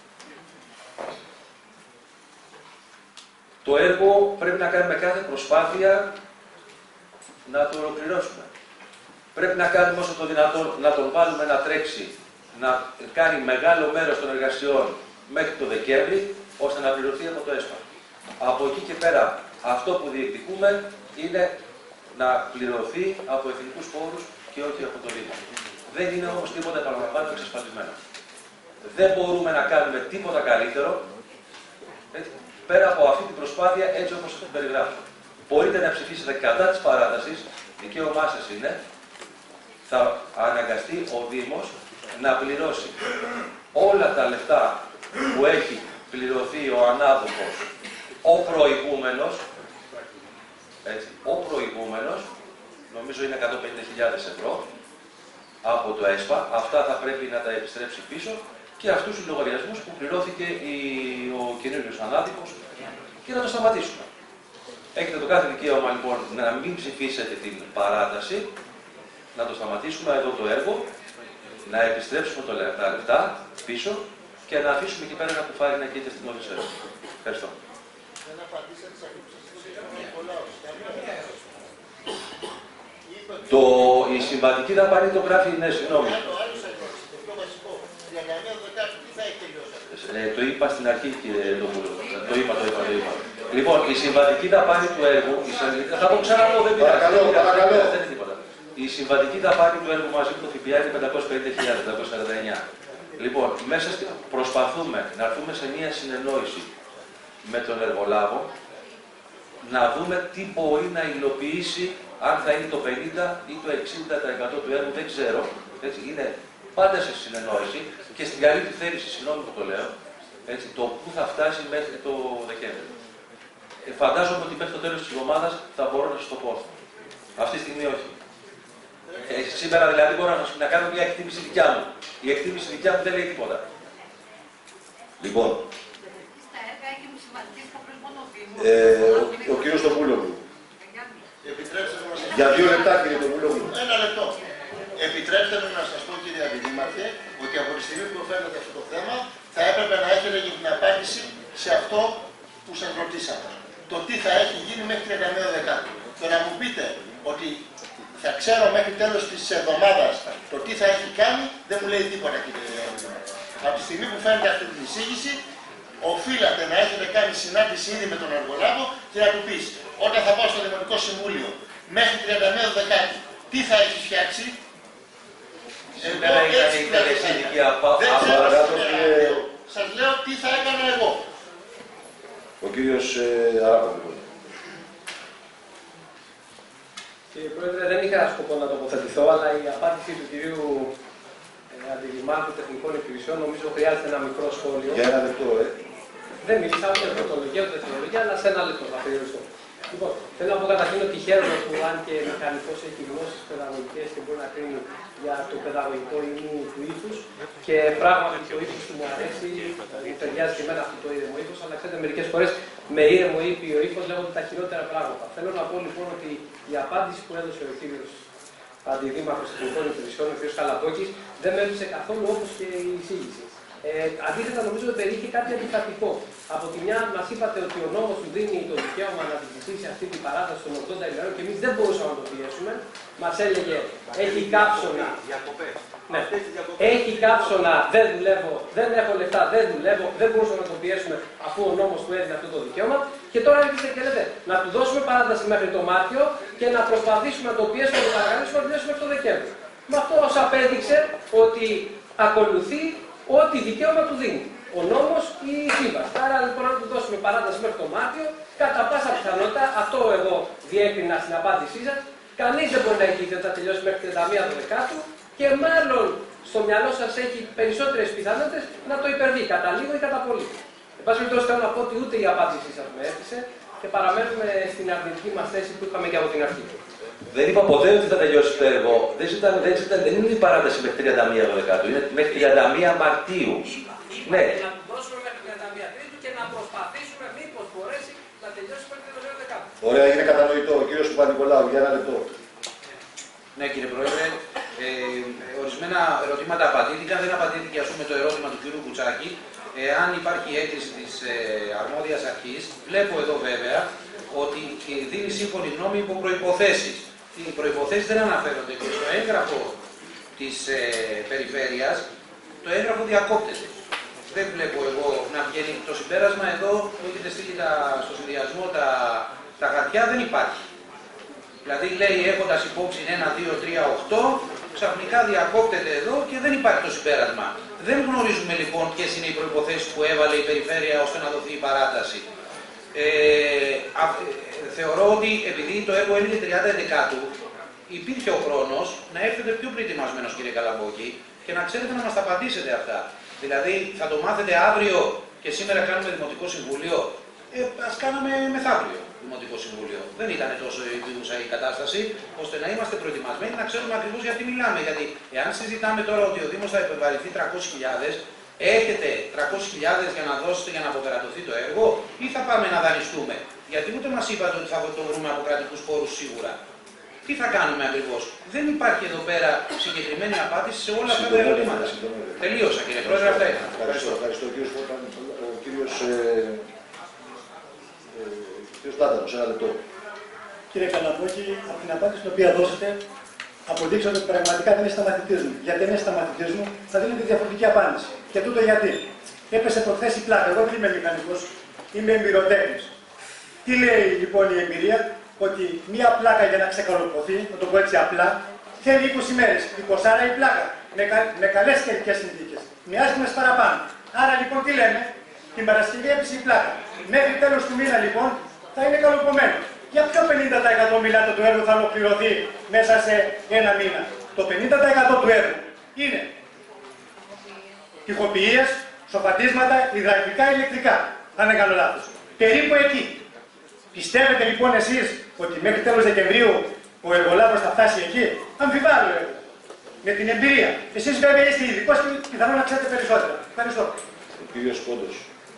Το έργο πρέπει να κάνουμε κάθε προσπάθεια να το ολοκληρώσουμε. Πρέπει να κάνουμε όσο το δυνατόν να τον βάλουμε να τρέξει, να κάνει μεγάλο μέρος των εργασιών μέχρι το Δεκέμβρη, ώστε να πληρωθεί από το ΕΣΠΑ. Από εκεί και πέρα, αυτό που διεκδικούμε είναι να πληρωθεί από εθνικούς πόρους και όχι από το Δήμο. Δεν είναι όμως τίποτα, επαναλαμβάνω, εξασφαλισμένο. Δεν μπορούμε να κάνουμε τίποτα καλύτερο πέρα από αυτή την προσπάθεια έτσι όπως την περιγράψω. Μπορείτε να ψηφίσετε κατά της παράτασης, δικαίωμά σας είναι, θα αναγκαστεί ο Δήμος να πληρώσει όλα τα λεφτά που έχει πληρωθεί ο ανάδοχος, ο προηγούμενος, νομίζω είναι 150.000 ευρώ, από το ΕΣΠΑ, αυτά θα πρέπει να τα επιστρέψει πίσω και αυτούς τους λογαριασμούς που πληρώθηκε ο καινούριος ανάδοχος και να το σταματήσουμε. Έχετε το κάθε δικαίωμα λοιπόν να μην ψηφίσετε την παράταση, να το σταματήσουμε εδώ το έργο, να επιστρέψουμε τα λεφτά πίσω και να αφήσουμε εκεί πέρα ένα κουφάρι να καίγεται στην Οδυσσέα. Ευχαριστώ. Η συμβατική δαπάνη το γράφει, ναι, συγγνώμη. Το είπα στην αρχή, κύριε Ντόπουλο. Το είπα. Λοιπόν, η συμβατική δαπάνη του έργου, θα το ξαναπώ, δεν πειράζει. Δεν είναι τίποτα. Η συμβατική δαπάνη του έργου μαζί με το ΦΠΑ είναι 550.000, 549. Λοιπόν, προσπαθούμε να έρθουμε σε μια συνεννόηση με τον εργολάβο, να δούμε τι μπορεί να υλοποιήσει, αν θα είναι το 50% ή το 60% του έργου, δεν ξέρω. Έτσι, είναι πάντα σε συνεννόηση και στην καλή του θέληση, συγγνώμη που το λέω, έτσι, το πού θα φτάσει μέχρι το Δεκέμβριο. Φαντάζομαι ότι μέχρι το τέλος της εβδομάδας θα μπορώ να σας το πω. Αυτή τη στιγμή όχι. Σήμερα δηλαδή μπορώ να κάνω μια εκτίμηση δικιά μου. Η εκτίμηση δικιά μου δεν λέει τίποτα. Λοιπόν, ο κύριος Τοπούλογλου. Για 2 λεπτά, κύριε Τοπούλογλου. Ένα λεπτό. Επιτρέψτε μου να σας πω, κύριε Αντιδήμαρχε, ότι από τη στιγμή που φαίνεται αυτό το θέμα, θα έπρεπε να έχετε και την απάντηση σε αυτό που σας ρωτήσαμε. Το τι θα έχει γίνει μέχρι 31 Δεκάτου. Το να μου πείτε ότι θα ξέρω μέχρι τέλος της εβδομάδας το τι θα έχει κάνει, δεν μου λέει τίποτα, κύριε Αντιδήμαρχε. Από τη στιγμή που φαίνεται αυτή την εισήγηση, οφείλατε να έχετε κάνει συνάντηση ήδη με τον εργολάβο και να του πεις, όταν θα πάω στο Δημοτικό Συμβούλιο μέχρι 31 Δεκάτου, τι θα έχει φτιάξει. Σήμερα ήταν η τελεσίδικη Σας λέω τι θα έκανα εγώ. Ο κύριος Αράπογλου. Κύριε Πρόεδρε, δεν είχα σκοπό να τοποθετηθώ, αλλά η απάντηση του κυρίου Αντιδημάρχου Τεχνικών Υπηρεσιών νομίζω χρειάζεται ένα μικρό σχόλιο. Για ένα λεπτό, Δεν μιλήσαμε για πρωτολογία ούτε τεχνολογία, αλλά σε ένα λεπτό θα περιοριστώ. Λοιπόν, θέλω να πω καταρχήν ότι χαίρομαι που αν και μηχανικός έχει γνώσεις παιδαγωγικές και μπορεί να κρίνει για το παιδαγωγικό ήμι του ύφους και πράγματι το ύφος του μου αρέσει, ταιριάζει και εμένα αυτό το ήρεμο ύφος, αλλά ξέρετε μερικές φορές με ήρεμο ήπιο ύφος λέγονται τα χειρότερα πράγματα. Θέλω να πω λοιπόν ότι η απάντηση που έδωσε ο κύριος Αντιδήμαρχος Τεχνικών Υπηρεσιών, ο κ. Καλαπόκης, δεν με έπεισε καθόλου όπως και η εισήγηση. Αντίθετα, νομίζω ότι περιείχε κάτι αντιφατικό. Από τη μια, μας είπατε ότι ο νόμος του δίνει το δικαίωμα να την ζητήσει αυτή την παράταση των 80 ημερών και εμείς δεν μπορούσαμε να το πιέσουμε. Μας έλεγε, έχει κάψωνα. Ναι. Έχει κάψωνα, δεν δουλεύω, δεν έχω λεφτά, δεν δουλεύω, δεν μπορούσαμε να το πιέσουμε αφού ο νόμος του έδινε αυτό το δικαίωμα. Και τώρα έρχεται και λέτε να του δώσουμε παράταση μέχρι το Μάρτιο και να προσπαθήσουμε να το πιέσουμε, να το παρακαλέσουμε να το πιέσουμε μέχρι το Δεκέμβριο. Με αυτό ως απέδειξε ότι ακολουθεί ό,τι δικαίωμα του δίνει. Ο νόμος ή η σύμβαση. Άρα λοιπόν να του δώσουμε παράταση μέχρι το Μάρτιο, κατά πάσα πιθανότητα, αυτό εγώ διέκρινα στην απάντησή σας, κανείς δεν μπορεί να έχει δεν θα τελειώσει μέχρι 31 Δεκάτου και μάλλον στο μυαλό σας έχει περισσότερες πιθανότητες να το υπερβεί, κατά λίγο ή κατά πολύ. Εν πάση περιπτώσει θέλω να πω ότι ούτε η απάντησή σας με έφτιασε και παραμένουμε στην αρνητική μας θέση που είχαμε και από την αρχή. Δεν είπα ποτέ ότι θα τελειώσει το έργο. Δεν είναι η παράταση μέχρι 31 Δεκάτου, είναι μέχρι 31 Μαρτίου. Ναι. Να του δώσουμε μέχρι 31 Τρίτου και να προσπαθήσουμε μήπως μπορέσει να τελειώσει μέχρι 31 Δεκάτου. Ωραία, είναι κατανοητό. Ο κύριος Παπα-Νικολάου, για ένα λεπτό. Ναι, κύριε Πρόεδρε, ορισμένα ερωτήματα απαντήθηκαν. Δεν απαντήθηκε ας πούμε το ερώτημα του κύριου Κουτσάκη. Αν υπάρχει έγκριση της αρμόδιας αρχής, βλέπω εδώ βέβαια ότι δίνει σύμφωνη γνώμη υπό προϋποθέσεις. οι προϋποθέσεις δεν αναφέρονται και στο έγγραφο της περιφέρειας, το έγγραφο διακόπτεται. Δεν βλέπω εγώ να βγαίνει το συμπέρασμα εδώ, που έχετε στείλει στο συνδυασμό τα χαρτιά, δεν υπάρχει. Δηλαδή λέει έχοντας υπόψη 1, 2, 3, 8, ξαφνικά διακόπτεται εδώ και δεν υπάρχει το συμπέρασμα. Δεν γνωρίζουμε λοιπόν ποιες είναι οι προϋποθέσεις που έβαλε η περιφέρεια ώστε να δοθεί η παράταση. Θεωρώ ότι επειδή το έργο έλεγε 30 Δεκάτου, υπήρχε ο χρόνος να έρθετε πιο προετοιμασμένος, κύριε Καλαμπόκη, και να ξέρετε να μας τα απαντήσετε αυτά. Δηλαδή, θα το μάθετε αύριο και σήμερα κάνουμε Δημοτικό Συμβούλιο. Ας κάναμε μεθαύριο Δημοτικό Συμβούλιο. Δεν ήταν τόσο επίγουσα η κατάσταση, ώστε να είμαστε προετοιμασμένοι να ξέρουμε ακριβώς γιατί μιλάμε. Γιατί εάν συζητάμε τώρα ότι ο Δήμος θα επιβαρυνθεί 300.000, έχετε 300.000 για να δώσετε για να αποπερατωθεί το έργο, ή θα πάμε να δανειστούμε? Γιατί ούτε μας είπατε ότι θα το βρούμε από κρατικούς πόρους σίγουρα. Τι θα κάνουμε ακριβώς? Δεν υπάρχει εδώ πέρα συγκεκριμένη απάντηση σε όλα αυτά τα ερωτήματα. Τελείωσα, κύριε Πρόεδρε, αυτά ήταν. Ευχαριστώ. Ο κύριος Τάταρος, ένα λεπτό. Κύριε Καλαμπόκη, από την απάντηση την οποία δώσατε, αποδείξατε ότι πραγματικά δεν είστε μαθητής μου. Γιατί δεν είστε μαθητής μου, θα δίνετε διαφορετική απάντηση. Και τούτο γιατί? Έπεσε προχθές η πλάκα. Εγώ δεν είμαι μηχανικός, είμαι εμπειροτέχνης. Τι λέει λοιπόν η εμπειρία? Ότι μία πλάκα για να ξεκαλωποθεί, να το πω έτσι απλά, θέλει 20 μέρες. 20 η πλάκα. Με καλές καιρικές συνθήκες. Με άσχημες παραπάνω. Άρα λοιπόν τι λέμε? Την Παρασκευή έπεσε η πλάκα. Μέχρι τέλος του μήνα λοιπόν θα είναι καλοπομένο. Για ποιο 50% μιλάτε του έργου θα ολοκληρωθεί μέσα σε ένα μήνα? Το 50% του έργου είναι τοιχοποιίες, σοφατίσματα, υδραυλικά, ηλεκτρικά. Αν δεν κάνω λάθος. Περίπου εκεί. Πιστεύετε λοιπόν εσείς ότι μέχρι τέλος Δεκεμβρίου ο εργολάβος θα φτάσει εκεί? Αμφιβάλλω εγώ. Με την εμπειρία. Εσείς βέβαια είστε ειδικός και πιθανόν να ξέρετε περισσότερα. Ευχαριστώ. Ο κύριος Κόντος.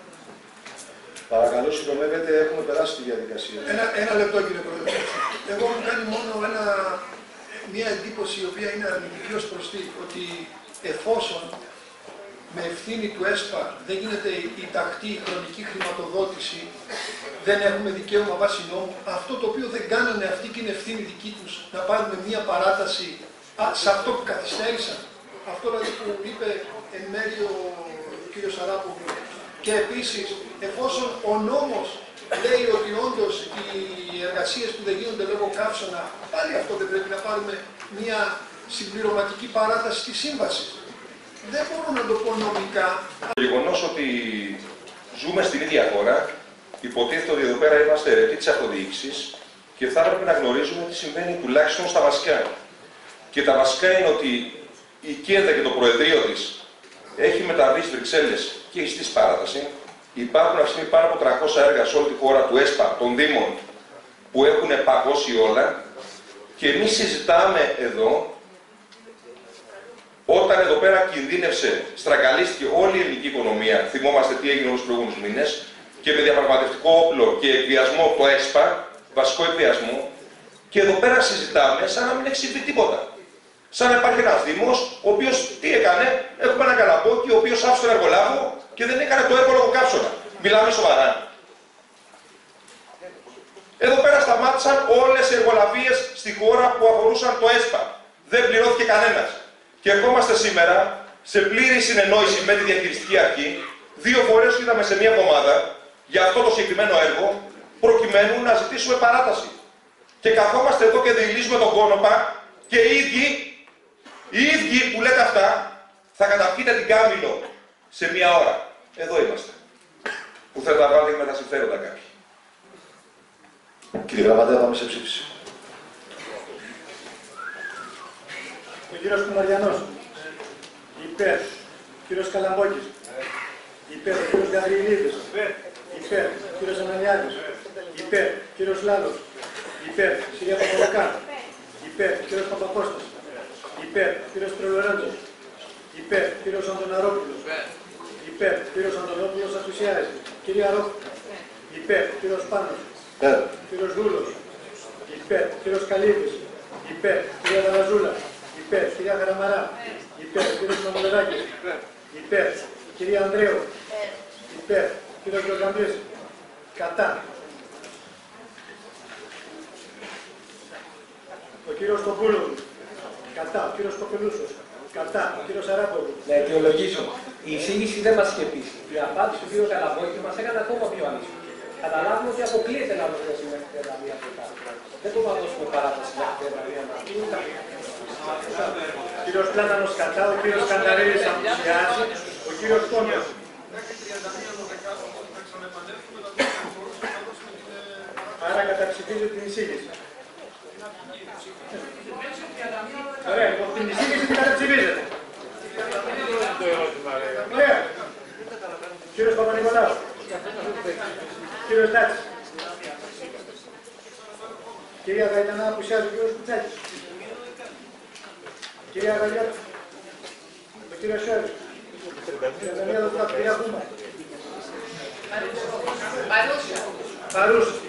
Παρακαλώ, συντομεύετε, έχουμε περάσει τη διαδικασία. Ένα λεπτό, κύριε Πρόεδρε. Εγώ μου κάνει μόνο μια εντύπωση η οποία είναι αρνητική ως προς τι, ότι εφόσον με ευθύνη του ΕΣΠΑ δεν γίνεται η τακτή χρονική χρηματοδότηση, δεν έχουμε δικαίωμα βάσει νόμου, αυτό το οποίο δεν κάνανε αυτοί και είναι ευθύνη δική τους, να πάρουμε μια παράταση σε αυτό που καθυστέρησαν. Αυτό δηλαδή που είπε εν μέρει ο κ. Σαράπογλου. Και επίσης, εφόσον ο νόμος λέει ότι όντως οι εργασίες που δεν γίνονται λόγω καύσωνα, πάλι αυτό δεν πρέπει να πάρουμε μια συμπληρωματική παράταση της σύμβασης. Δεν μπορώ να το πω νομικά. Το γεγονός ότι ζούμε στην ίδια χώρα, υποτίθεται ότι εδώ πέρα είμαστε αιρετοί της αυτοδιοίκησης και θα έπρεπε να γνωρίζουμε τι συμβαίνει τουλάχιστον στα βασικά. Και τα βασικά είναι ότι η ΚΕΔΑ και το Προεδρείο της έχει μεταβεί στις Βρυξέλλες και έχει στήσει παράταση. Υπάρχουν αυτή τη στιγμή πάνω από 300 έργα σε όλη τη χώρα του ΕΣΠΑ, των Δήμων, που έχουν παγώσει όλα. Και εμείς συζητάμε εδώ, όταν εδώ πέρα κινδύνευσε, στραγγαλίστηκε όλη η ελληνική οικονομία, θυμόμαστε τι έγινε όλους τους προηγούμενους μήνες, και με διαπραγματευτικό όπλο και εκβιασμό το ΕΣΠΑ, βασικό εκβιασμό, και εδώ πέρα συζητάμε σαν να μην έχει συμβεί τίποτα. Σαν να υπάρχει ένας Δήμος, ο οποίος τι έκανε? Έχουμε έναν Καλαμπόκη, ο οποίος άφησε τον εργολάβο και δεν έκανε το έργο λόγω καύσωνα. Μιλάμε σοβαρά. Εδώ πέρα σταμάτησαν όλες οι εργολαβίες στη χώρα που αφορούσαν το ΕΣΠΑ. Δεν πληρώθηκε κανένας. Και ερχόμαστε σήμερα σε πλήρη συνεννόηση με τη διαχειριστική αρχή. 2 φορές είδαμε σε μία εβδομάδα για αυτό το συγκεκριμένο έργο, προκειμένου να ζητήσουμε παράταση. Και καθόμαστε εδώ και δηλίζουμε τον κόνοπα και οι ίδιοι που λέτε αυτά θα καταπιείτε την Κάμιλο σε μία ώρα. Εδώ είμαστε. Που θέλετε να βάλετε με τα συμφέροντα κάποιοι. Κύριε Γραμματέα, πάμε σε ψήφιση. Ο κύριος Κουμαριανός. Υπέρ. Ο κύριος Καλαμπόκης. Υπέρ. Ο κύριος Γαβριλίδης. Υπέρ. Ο κύριος Ανανιάδης. Υπέρ. Ο κύριος Λάλος. Υπέρ. Η κυρία Παπαδοκά. Υπέρ. Ο κύριος Παπακώστας. Υπέρ. Ο κύριος Τρελορέντζος. Υπέρ. Ο κύριος Αντωναρόπουλος. Υπέρ. Ο κύριος Αντωνόπουλος απουσιάζει. Κυρία Ρόφ. Υπέρ. Ο κύριος Πάνος. Ο κύριος Δούλος. Υπέρ. Ο κύριος Καλίδης. Υπέρ. Κυρία Δαλαζούλα. Υπέρ. Κυρία Χαραμαρά. Υπέρ. Κύριος Μανολεράκης. Υπέρ. Κυρία Ανδρέου. Υπέρ. Κύριος Γεωργαμπής. Κατά. Ο κύριος Τομπούλου. Κατά. Ο κύριος Κοπελούσος. Κατά. Ο κύριος Αράπογλου. Να αιτιολογήσω. Η εισήγηση δεν μας είχε πείσει. Η απάντηση του κ. Καλαβόητη μας έκανε ακόμα πιο ανήσυχο. Καταλάβουμε ότι αποκλείεται να ολοκληρώσει μέχρι 31 Δεκάτου. Δεν μπορούμε να δώσουμε παράταση μέχρι 31 Μαρτίου. Ο κύριος Πλάτανος κατά, ο κύριος Κανταρίδης απουσιάζει, ο κύριος Κόντος. Άρα καταψηφίζω την εισήγηση. Ωραία, λοιπόν την εισήγηση την καταψηφίζετε. Ωραία. Κύριος Παπα-Νικολάου. Κύριος Τάτσης. Κυρία Γαϊτανά, απουσιάζει ο κύριος Κουτσάκης. Κυρία Γαλλιώτη. Ο κύριος Σιώρης. Κυρία Δανία Δοφλάκη. Κυρία Κούμα. Παρούσα.